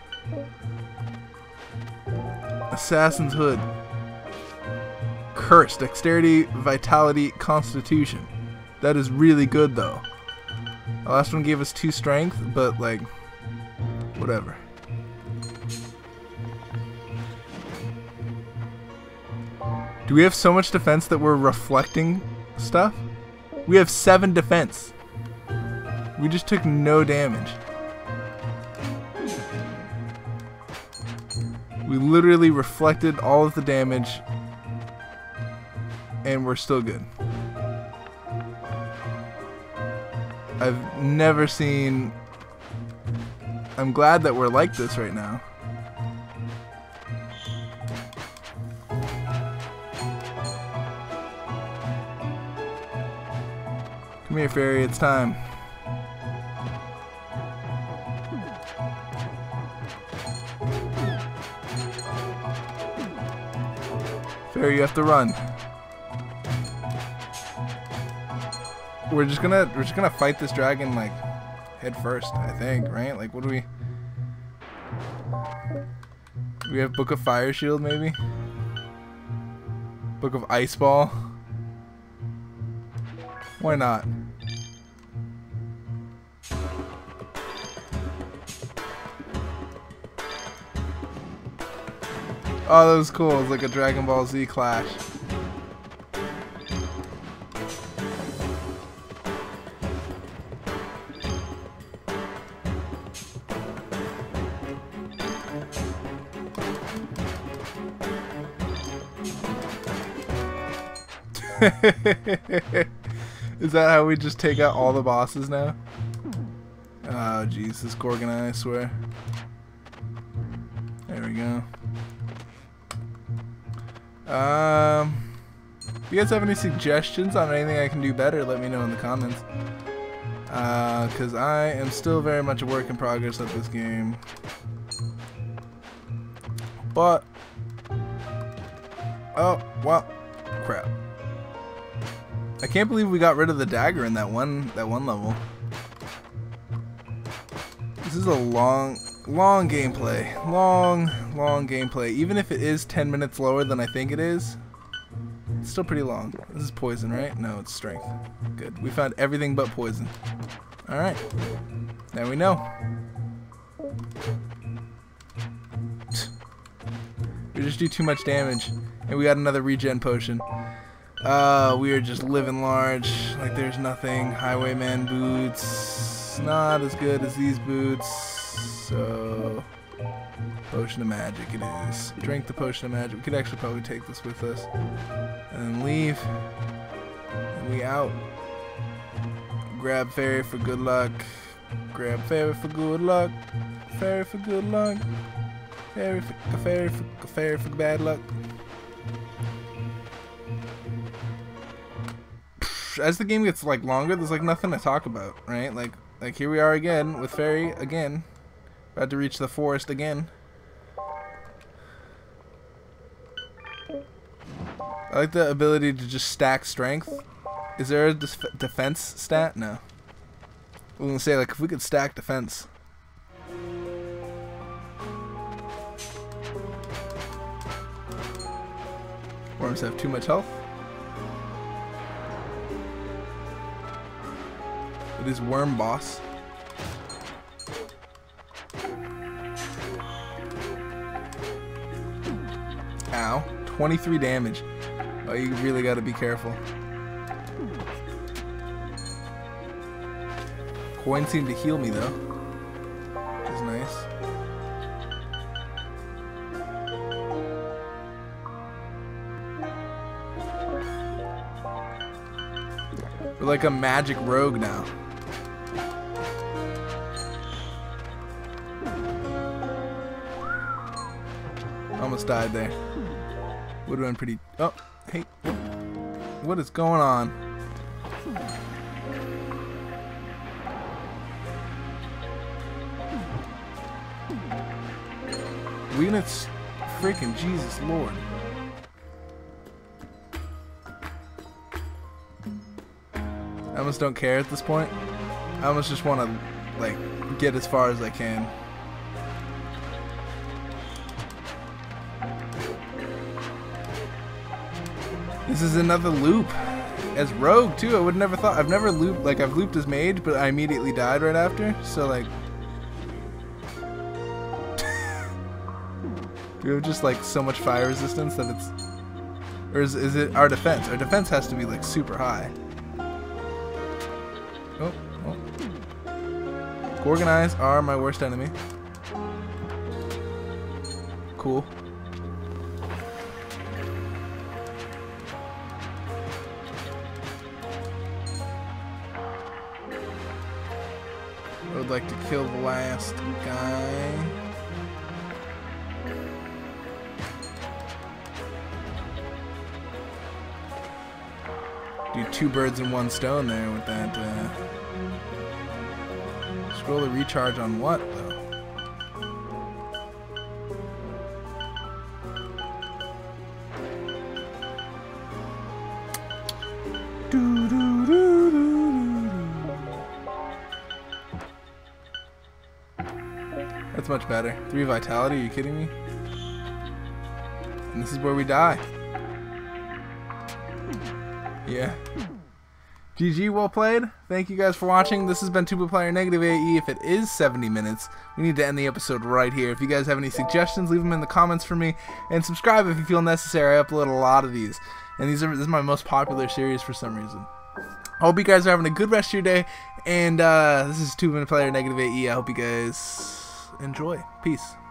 Assassin's Hood. Curse, Dexterity, Vitality, Constitution. That is really good though. The last one gave us 2 strength, but like, whatever. Do we have so much defense that we're reflecting stuff? We have 7 defense. We just took no damage. We literally reflected all of the damage and we're still good. I've never seen... I'm glad that we're like this right now. Come here, Fairy, it's time. Fairy, you have to run. We're just gonna fight this dragon like head first, I think, right? Like, what do we? We have Book of Fire Shield, maybe. Book of Ice Ball. Why not? Oh, that was cool. It was like a Dragon Ball Z clash. Is that how we just take out all the bosses now? Oh jeez, this Gorgonite, I swear. There we go. If you guys have any suggestions on anything I can do better, let me know in the comments. Because I am still very much a work in progress at this game. But, oh, well, crap. I can't believe we got rid of the dagger in that one level. This is a long gameplay. Long gameplay. Even if it is 10 minutes lower than I think it is, it's still pretty long. This is poison, right? No, it's strength. Good. We found everything but poison. Alright. Now we know. We just do too much damage. And we got another regen potion. We are just living large, like there's nothing. Highwayman boots, not as good as these boots. So, Potion of Magic it is. Drink the Potion of Magic. We could actually probably take this with us. And then leave. And we out. Grab Fairy for good luck. Grab Fairy for good luck. Fairy for good luck. Fairy for bad luck. As the game gets like longer, there's like nothing to talk about, right? Like here we are again with Fairy again, about to reach the forest again. I like the ability to just stack strength. Is there a defense stat? No. I was gonna say, like, if we could stack defense. Worms have too much health. It is Worm Boss. Ow. 23 damage. Oh, you really gotta be careful. Coins seem to heal me though. Which is nice. We're like a magic rogue now. Almost died there. Would have been pretty... Oh, hey. What is going on? Units, freaking Jesus Lord. I almost don't care at this point. I almost just want to, like, get as far as I can. This is another loop. As rogue too, I would never thought. I've never looped, like I've looped as mage, but I immediately died right after. So like, we have just like so much fire resistance that it's, or is it our defense? Our defense has to be like super high. Oh, oh. Gorgonized are my worst enemy. Cool. I would like to kill the last guy. Do 2 birds in 1 stone there with that. Scroll to recharge on what though? That's much better. 3 vitality, are you kidding me? And this is where we die. Yeah. GG, well played. Thank you guys for watching. This has been Tubaplyr NegativeAE. If it is 70 minutes, we need to end the episode right here. If you guys have any suggestions, leave them in the comments for me. And subscribe if you feel necessary. I upload a lot of these. And this is my most popular series for some reason. I hope you guys are having a good rest of your day. And this is Tubaplyr NegativeAE. I hope you guys enjoy. Peace.